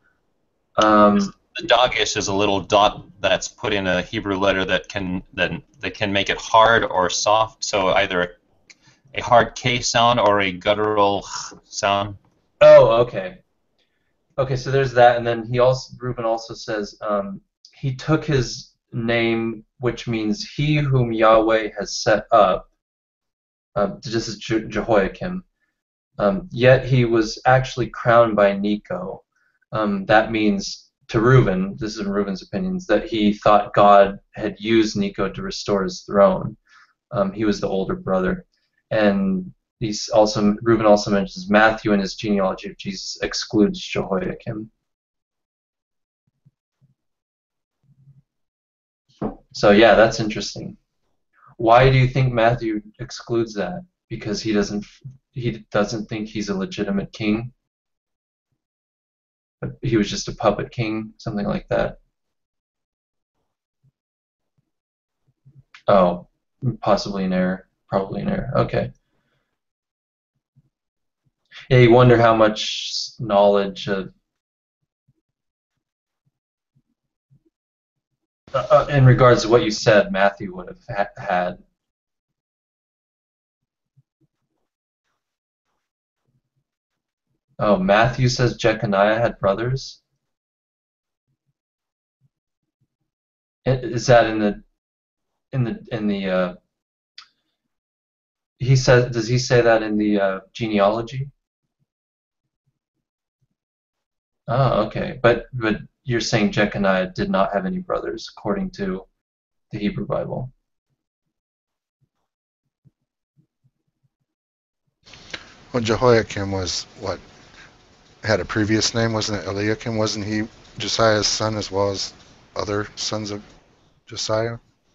The Dagesh is a little dot that's put in a Hebrew letter that can make it hard or soft. So either a hard K sound or a guttural sound. Oh, okay. Okay, so there's that, and then Reuben also says he took his name, which means he whom Yahweh has set up. This is Jehoiakim. Yet he was actually crowned by Necho. That means to Reuben, this is in Reuben's opinions, that he thought God had used Necho to restore his throne. He was the older brother, and Reuben also mentions Matthew in his genealogy of Jesus excludes Jehoiakim. So yeah, that's interesting. Why do you think Matthew excludes that? Because he doesn't think he's a legitimate king? He was just a puppet king, something like that. Oh, possibly an error. Probably an error. Okay. Yeah, you wonder how much knowledge in regards to what you said Matthew would have had. Oh, Matthew says Jeconiah had brothers. Is that in the he says, does he say that in the genealogy? Oh, okay. But you're saying Jeconiah did not have any brothers according to the Hebrew Bible. Well, Jehoiakim was what? Had a previous name, wasn't it? Eliakim, wasn't he Josiah's son as well as other sons of Josiah?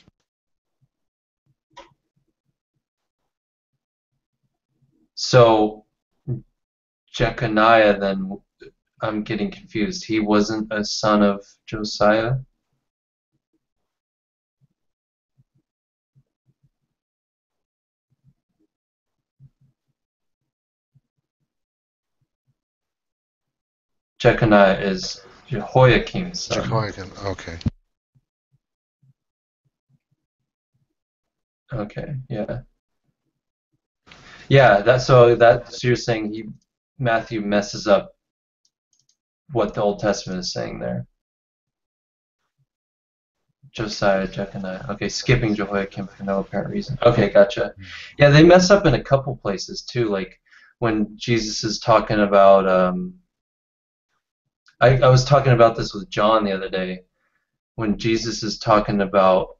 So Jeconiah, then, I'm getting confused. He wasn't a son of Josiah? Jeconiah is Jehoiakim's son. Jehoiakim, okay. Okay, yeah. Yeah, so you're saying Matthew messes up what the Old Testament is saying there. Josiah, Jeconiah. Okay, skipping Jehoiakim for no apparent reason. Okay, gotcha. Yeah, they mess up in a couple places too, like when Jesus is talking about I was talking about this with John the other day, when Jesus is talking about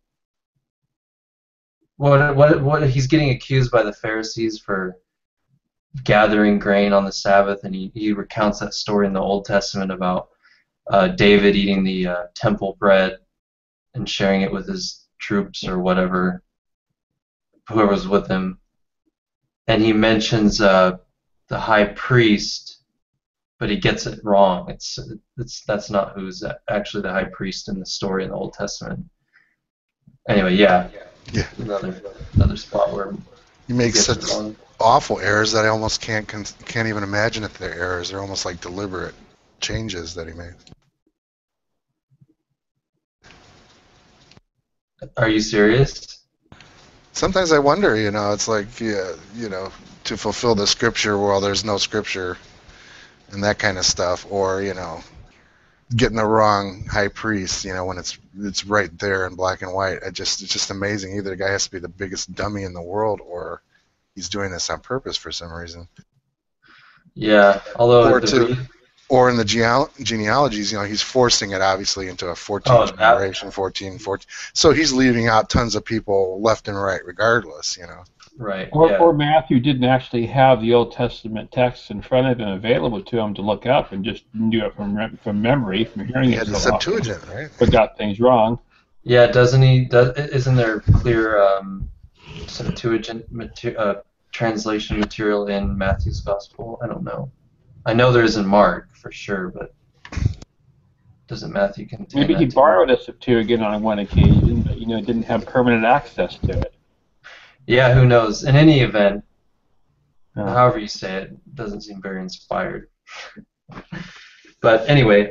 what he's getting accused by the Pharisees for gathering grain on the Sabbath, and he recounts that story in the Old Testament about David eating the temple bread and sharing it with his troops or whoever's with him. And he mentions the high priest, but he gets it wrong. That's not who's actually the high priest in the story in the Old Testament. Anyway, yeah. Another spot where he makes such awful errors that I almost can't even imagine if they're errors. They're almost like deliberate changes that he made. Are you serious? Sometimes I wonder, it's like, to fulfill the scripture, well, there's no scripture and that kind of stuff, or, getting the wrong high priest, when it's right there in black and white. It's just amazing. Either the guy has to be the biggest dummy in the world, or he's doing this on purpose for some reason. Yeah, although or in the genealogies, he's forcing it obviously into a 14th generation, 14. So he's leaving out tons of people left and right, regardless, Right. Or Matthew didn't actually have the Old Testament text in front of him available to him to look up, and just do it from memory, from hearing it. He had the Septuagint, right? But got things wrong. Yeah, doesn't he? Isn't there clear Septuagint translation material in Matthew's Gospel? I don't know. I know there is in Mark for sure, but doesn't Matthew contain? Maybe he borrowed a Septuagint on one occasion, but didn't have permanent access to it. Yeah, who knows? In any event, however you say it, doesn't seem very inspired. But anyway,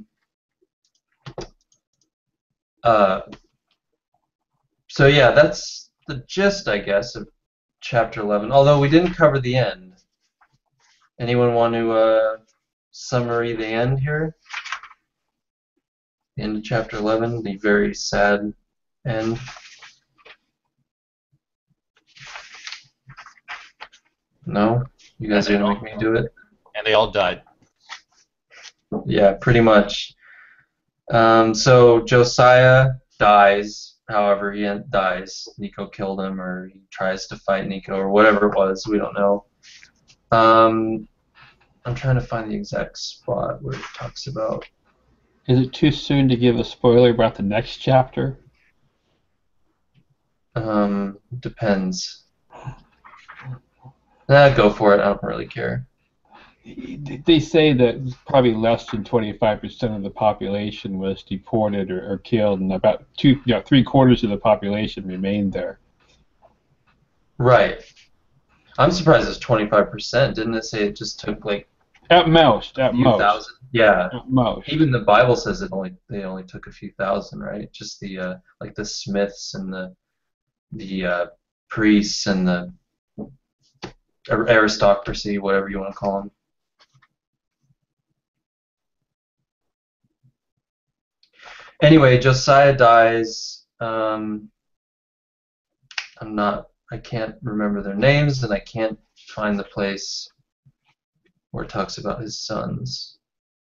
so yeah, that's the gist, I guess, of chapter 11. Although we didn't cover the end. Anyone want to summary the end here? The end of chapter 11, the very sad end. No? You guys are going to make me do it? And they all died. Yeah, pretty much. So Josiah dies. However, he dies. Nico killed him, or he tries to fight Nico, or whatever it was. We don't know. I'm trying to find the exact spot where it talks about. Is it too soon to give a spoiler about the next chapter? Depends. Go for it. I don't really care. They say that probably less than 25% of the population was deported or killed, and about 3/4 of the population remained there. Right. I'm surprised it's 25%. Didn't it say it just took like At most, a few thousand? Yeah. at most. Even the Bible says they only took a few thousand, right? Just the like the smiths and the priests and the aristocracy, whatever you want to call them. Anyway, Josiah dies. I can't remember their names, and I can't find the place where it talks about his sons.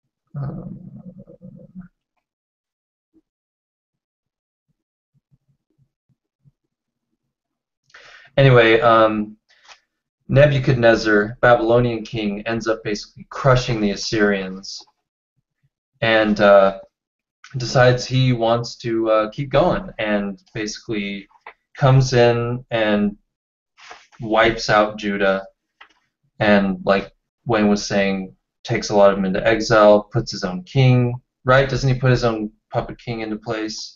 Anyway, Nebuchadnezzar, Babylonian king, ends up basically crushing the Assyrians, and decides he wants to keep going, and basically comes in and wipes out Judah, and like Wayne was saying, takes a lot of them into exile, puts his own king, right? Doesn't he put his own puppet king into place?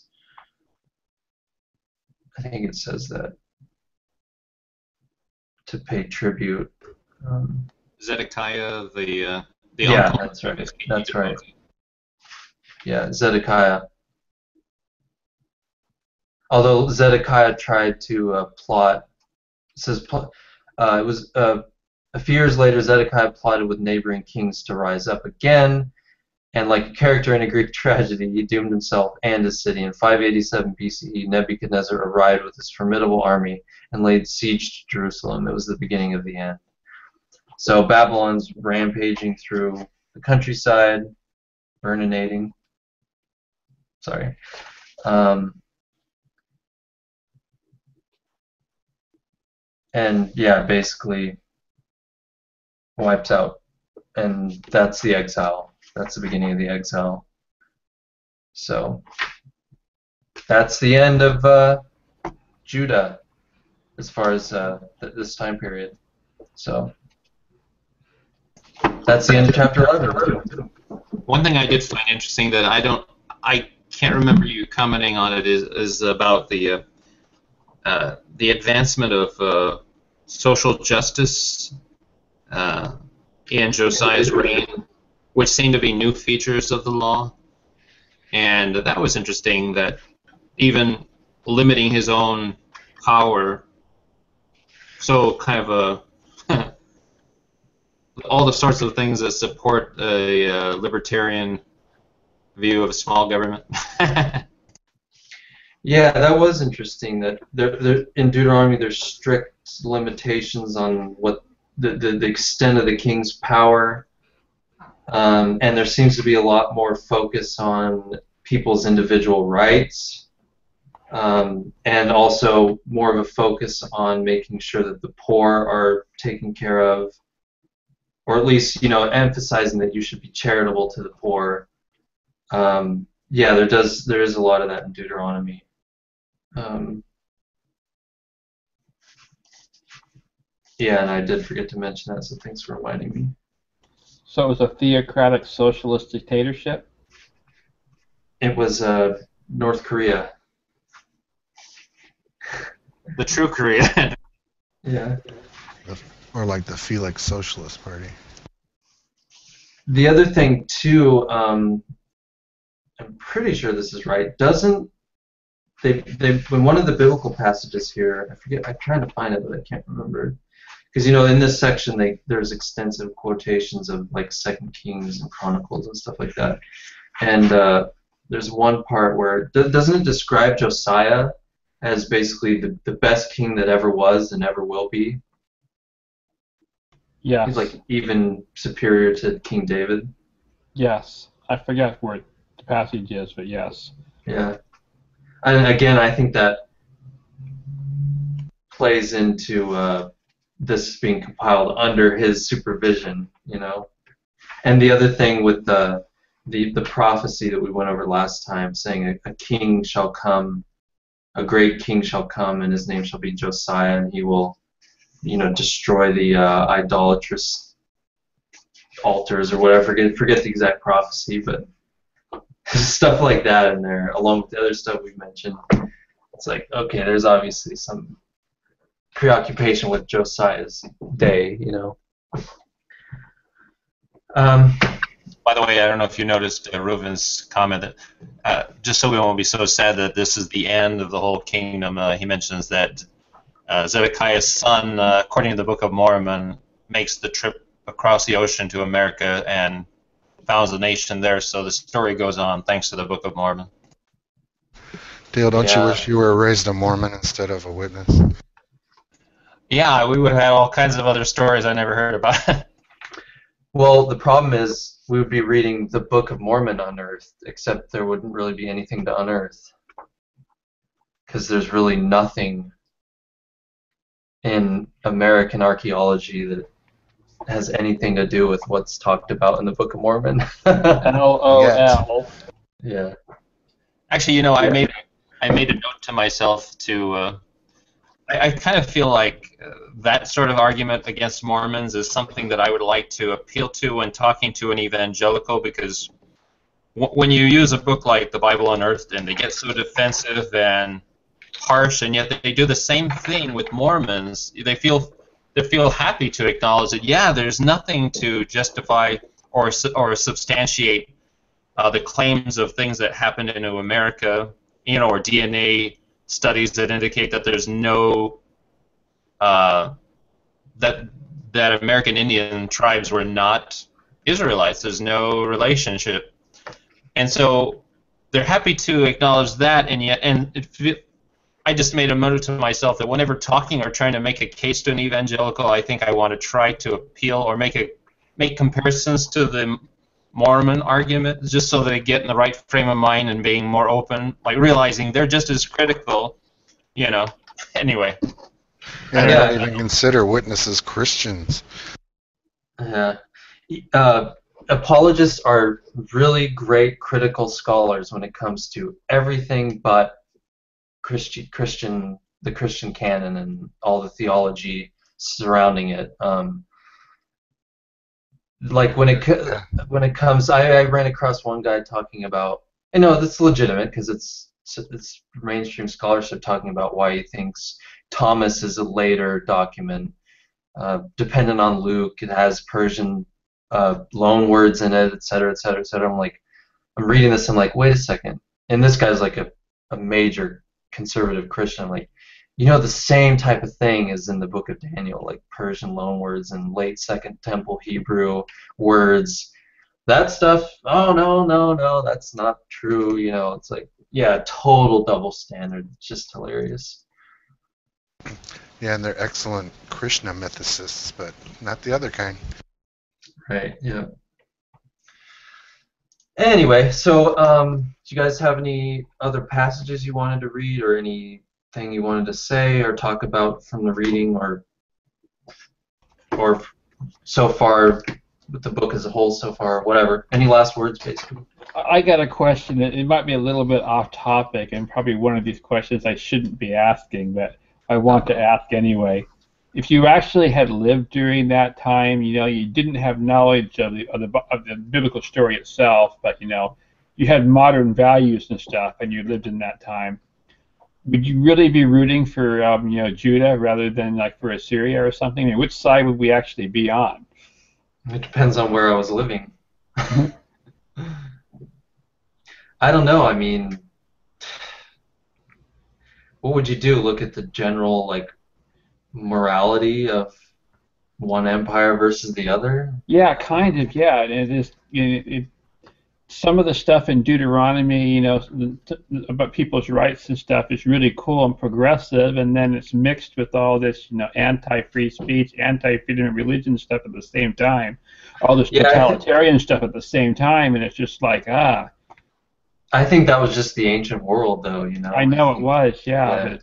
I think it says that. To pay tribute. Zedekiah, the yeah, uncle. That's right. That's right. Yeah, Zedekiah. Although Zedekiah tried to plot, it says it was a few years later, Zedekiah plotted with neighboring kings to rise up again, and like a character in a Greek tragedy, he doomed himself and his city. In 587 BCE, Nebuchadnezzar arrived with his formidable army and laid siege to Jerusalem. It was the beginning of the end. So Babylon's rampaging through the countryside, burninating. Sorry. And yeah, basically wipes out. And that's the exile. That's the beginning of the exile. So that's the end of Judah as far as this time period. So that's the end of chapter 11. One thing I did find interesting that I can't remember you commenting on it is about the advancement of social justice in Josiah's reign, which seemed to be new features of the law. And that was interesting, that even limiting his own power, so kind of all the sorts of things that support a libertarian view of small government. Yeah, that was interesting. That in Deuteronomy there's strict limitations on what the extent of the king's power, and there seems to be a lot more focus on people's individual rights, and also more of a focus on making sure that the poor are taken care of, or at least emphasizing that you should be charitable to the poor. Yeah, there is a lot of that in Deuteronomy. Yeah, and I did forget to mention that, so thanks for reminding me. So it was a theocratic socialist dictatorship? It was North Korea. The true Korea. Yeah. Or like the Felix Socialist Party. The other thing too, I'm pretty sure this is right. Doesn't they in one of the biblical passages here, I forget, I'm trying to find it but I can't remember, because in this section there's extensive quotations of like 2 Kings and Chronicles and stuff like that, and there's one part where doesn't it describe Josiah as basically the best king that ever was and ever will be? Yes. He's like even superior to King David. Yes. I forget where the passage is, but yes. Yeah. And again, I think that plays into this being compiled under his supervision, And the other thing with the prophecy that we went over last time, saying a king shall come, a great king shall come, and his name shall be Josiah, and he will, destroy the idolatrous altars or whatever. Forget the exact prophecy, but stuff like that in there, along with the other stuff we mentioned. It's like, okay, there's obviously some preoccupation with Josiah's day, you know. Um, By the way, I don't know if you noticed Reuven's comment that just so we won't be so sad that this is the end of the whole kingdom, he mentions that Zedekiah's son, according to the Book of Mormon, makes the trip across the ocean to America and founds a nation there. So the story goes on thanks to the Book of Mormon. Dale, don't you Yeah. wish you were raised a Mormon instead of a witness? Yeah, we would have had all kinds of other stories I never heard about. Well, the problem is we would be reading the Book of Mormon unearthed, except there wouldn't really be anything to unearth. Because there's really nothing in American archaeology that has anything to do with what's talked about in the Book of Mormon. LOL. Yeah. Actually, you know, I made a note to myself to. I kind of feel like that sort of argument against Mormons is something that I would like to appeal to when talking to an evangelical, because when you use a book like the Bible Unearthed and they get so defensive and harsh, and yet they do the same thing with Mormons, they feel happy to acknowledge that, yeah, there's nothing to justify or substantiate the claims of things that happened in America, you know, or DNA studies that indicate that there's no that American Indian tribes were not Israelites. There's no relationship, and so they're happy to acknowledge that, and yet, I just made a note to myself that whenever talking or trying to make a case to an evangelical, I think I want to try to appeal or make comparisons to the Mormon argument, just so they get in the right frame of mind and being more open, like realizing they're just as critical, you know. Anyway. Yeah, I don't even consider witnesses Christians. Yeah. Apologists are really great critical scholars when it comes to everything but the Christian canon and all the theology surrounding it. Like when it comes, I ran across one guy talking about, and no, that's legitimate because it's mainstream scholarship talking about why he thinks Thomas is a later document, dependent on Luke. It has Persian loan words in it, etc., etc., etc. I'm reading this, I'm like, wait a second. And this guy's like a major conservative Christian. I'm like, you know, the same type of thing is in the Book of Daniel, like Persian loan words and late Second Temple Hebrew words. That stuff, oh, no, that's not true. You know, it's like, yeah, total double standard. It's just hilarious. Yeah, and they're excellent Krishna mythicists, but not the other kind. Right, yeah. Anyway, so do you guys have any other passages you wanted to read or anything you wanted to say or talk about from the reading or so far with the book as a whole so far, whatever. Any last words, basically? I got a question. It might be a little bit off topic and probably one of these questions I shouldn't be asking, but I want to ask anyway. If you actually had lived during that time, you know, you didn't have knowledge of the biblical story itself, but, you know, you had modern values and stuff, and you lived in that time, would you really be rooting for, you know, Judah rather than, like, for Assyria or something? I mean, which side would we actually be on? It depends on where I was living. I don't know. I mean, what would you do? Look at the general, like, morality of one empire versus the other? Yeah, kind of, yeah. And it is, some of the stuff in Deuteronomy, you know, about people's rights and stuff is really cool and progressive, and then it's mixed with all this, you know, anti-free speech, anti-freedom of religion stuff at the same time, all this totalitarian stuff at the same time, and it's just like, I think that was just the ancient world, though, you know. I know it was, yeah.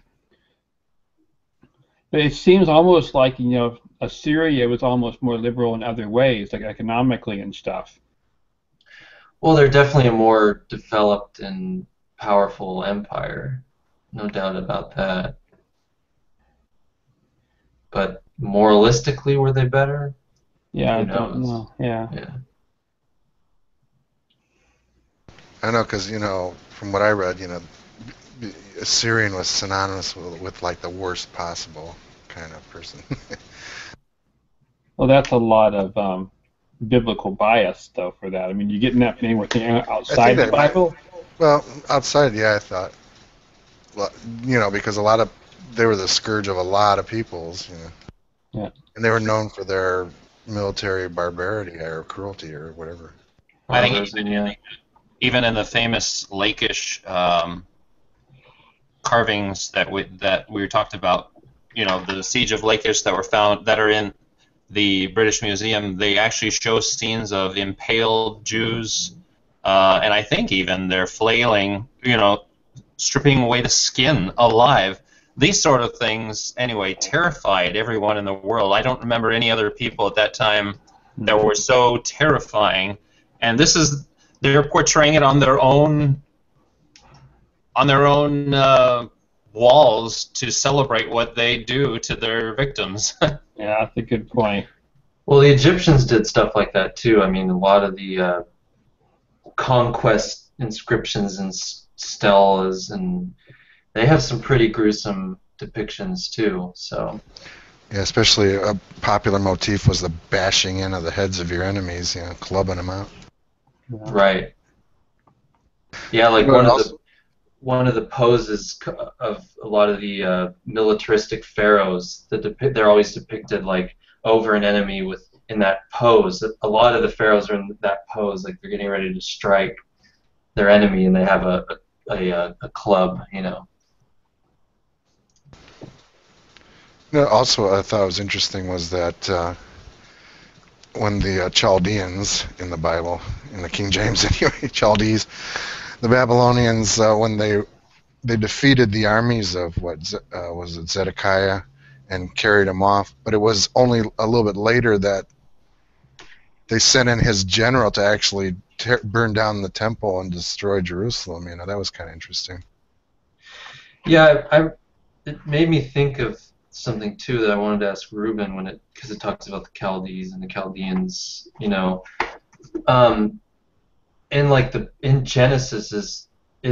But it seems almost like, you know, Assyria was almost more liberal in other ways, like economically and stuff. Well, they're definitely a more developed and powerful empire, no doubt about that. But moralistically, were they better? Yeah, I don't know. Yeah. I know, because, you know, from what I read, you know, Assyrian was synonymous with like the worst possible kind of person. Well, that's a lot of biblical bias, though, for that. I mean, you getting that anything I outside think the that Bible? well, outside, yeah, I thought, well, because they were the scourge of a lot of peoples, Yeah. and they were known for their military barbarity or cruelty or whatever. I think Barbarism, yeah. even in the famous Lakish carvings that we talked about, the siege of Lakish that were found that are in the British Museum, they actually show scenes of impaled Jews, and I think even they're flailing, stripping away the skin alive. These sort of things, anyway, terrified everyone in the world. I don't remember any other people at that time that were so terrifying. And they're portraying it on their own walls to celebrate what they do to their victims. Yeah, that's a good point. Well, the Egyptians did stuff like that too. I mean, a lot of the conquest inscriptions and stelas, and they have some pretty gruesome depictions too. So. Yeah, especially a popular motif was the bashing in of the heads of your enemies, clubbing them out. Yeah. Right. Yeah, like one of the poses of a lot of the militaristic pharaohs they're always depicted like over an enemy in that pose. A lot of the pharaohs are in that pose, like they're getting ready to strike their enemy, and they have a club, Also, I thought was interesting was that when the Chaldeans in the Bible, in the King James anyway, Chaldees, the Babylonians, when they defeated the armies of was it Zedekiah and carried him off, but it was only a little bit later that they sent in his general to actually burn down the temple and destroy Jerusalem. That was kind of interesting. Yeah, it made me think of something too that I wanted to ask Ruben because it talks about the Chaldees and the Chaldeans, in Genesis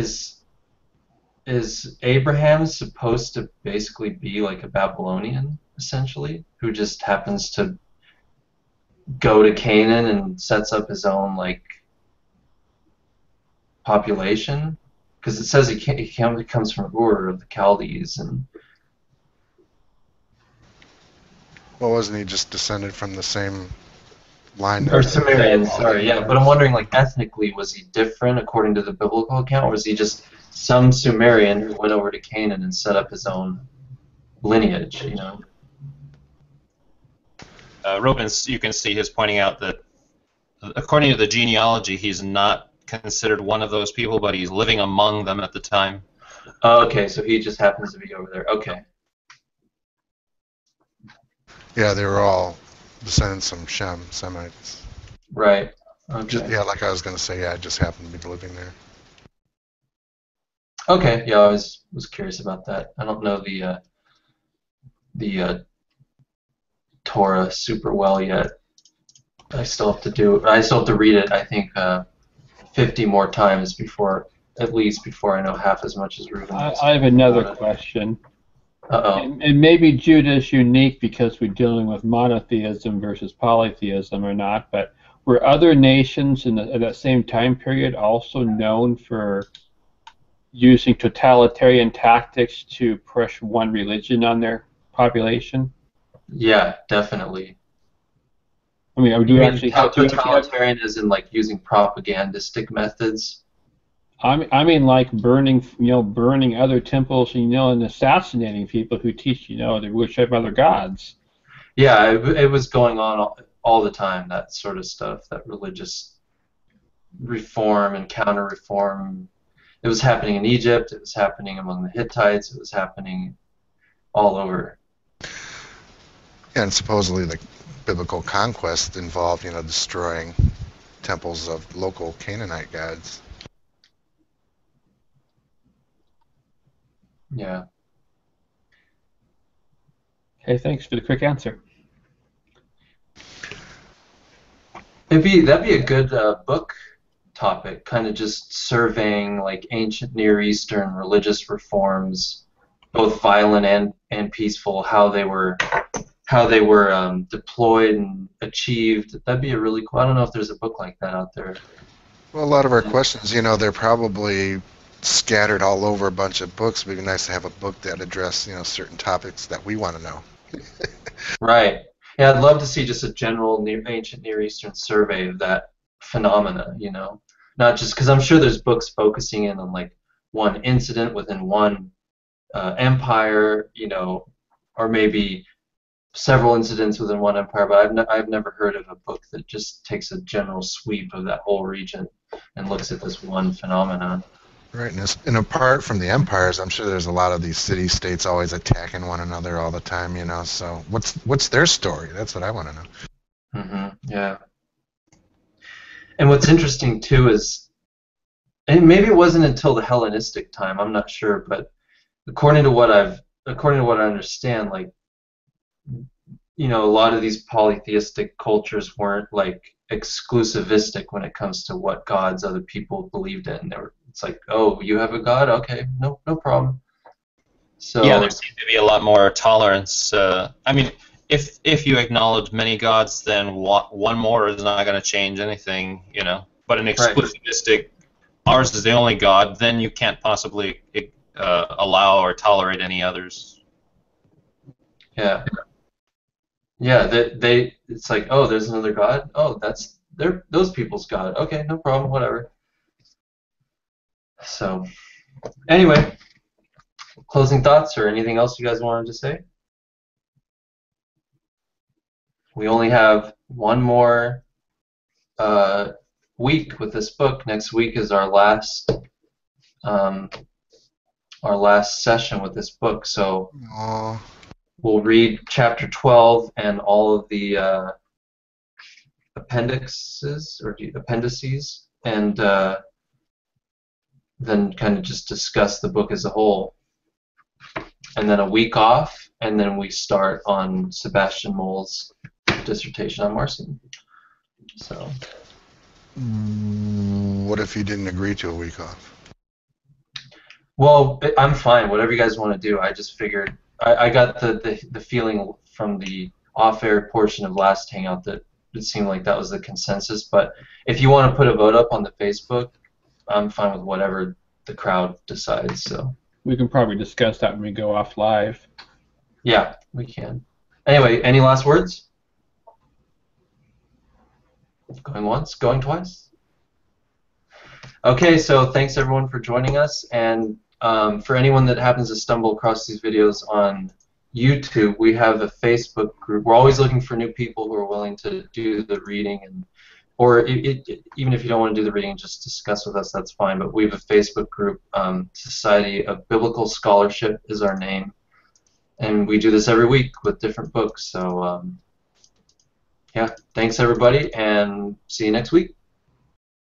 is Abraham supposed to basically be like a Babylonian essentially who just happens to go to Canaan and sets up his own like population? Because it says he comes from Ur of the Chaldees, and well, wasn't he just descended from the same line? Or Sumerian, sorry, yeah. But I'm wondering, like, ethnically, was he different according to the biblical account, or was he just some Sumerian who went over to Canaan and set up his own lineage, Rubens, you can see his pointing out that according to the genealogy, he's not considered one of those people, but he's living among them at the time. Oh, okay, so he just happens to be over there. Okay. Yeah, they were all descendants from Shem, Semites. Right. Okay. Like I was going to say, I just happened to be living there. Okay, yeah, I was curious about that. I don't know the Torah super well yet. I still have to read it, I think, 50 more times at least before I know half as much as Ruben does. I have another question. Uh-oh. And maybe Judah is unique because we're dealing with monotheism versus polytheism or not, but were other nations at that same time period also known for using totalitarian tactics to push one religion on their population? Yeah, definitely. I mean, do you actually have totalitarian as in like using propagandistic methods? I mean, like burning other temples, and assassinating people who teach, they worship other gods. Yeah, it was going on all the time, that sort of stuff, that religious reform and counter-reform. It was happening in Egypt, it was happening among the Hittites, it was happening all over. And supposedly the biblical conquest involved, destroying temples of local Canaanite gods. Yeah. Okay, thanks for the quick answer. That'd be a good book topic, kind of just surveying like ancient Near Eastern religious reforms both violent and peaceful, how they were deployed and achieved. That'd be a really cool. I don't know if there's a book like that out there. Well, a lot of our questions, they're probably scattered all over a bunch of books. It'd be nice to have a book that address, certain topics that we want to know. Right. Yeah, I'd love to see just a general ancient Near Eastern survey of that phenomena, not just because I'm sure there's books focusing in on like one incident within one empire, or maybe several incidents within one empire, but I've never heard of a book that just takes a general sweep of that whole region and looks at this one phenomenon. Right, and apart from the empires, I'm sure there's a lot of these city-states always attacking one another all the time, so what's their story? That's what I want to know. Yeah. And what's interesting, too, is, and maybe it wasn't until the Hellenistic time, I'm not sure, but according to what I understand, like, a lot of these polytheistic cultures weren't like exclusivistic when it comes to what gods other people believed in. It's like, oh, you have a god? Okay, no problem. So yeah, there seemed to be a lot more tolerance. I mean, if you acknowledge many gods, then one more is not going to change anything, But an exclusivistic, ours is the only god, then you can't possibly allow or tolerate any others. Yeah. Yeah, it's like, oh, there's another god? Oh, that's those people's god. Okay, no problem, whatever. So, anyway, closing thoughts or anything else you guys wanted to say? We only have one more week with this book. Next week is our last session with this book. So. Aww. We'll read chapter 12 and all of the appendices, and then kind of just discuss the book as a whole. And then a week off, and then we start on Sebastian Moll's dissertation on Marcion. So. What if you didn't agree to a week off? Well, I'm fine. Whatever you guys want to do. I just figured. I got the feeling from the off-air portion of last Hangout that it seemed like that was the consensus. But if you want to put a vote up on the Facebook, I'm fine with whatever the crowd decides. So we can probably discuss that when we go off live. Yeah, we can. Anyway, any last words? Going once, going twice? Okay, so thanks everyone for joining us, and for anyone that happens to stumble across these videos on YouTube, we have a Facebook group. We're always looking for new people who are willing to do the reading, or even if you don't want to do the reading, just discuss with us, that's fine. But we have a Facebook group, Society of Biblical Scholarship is our name, and we do this every week with different books. So yeah, thanks everybody, and see you next week.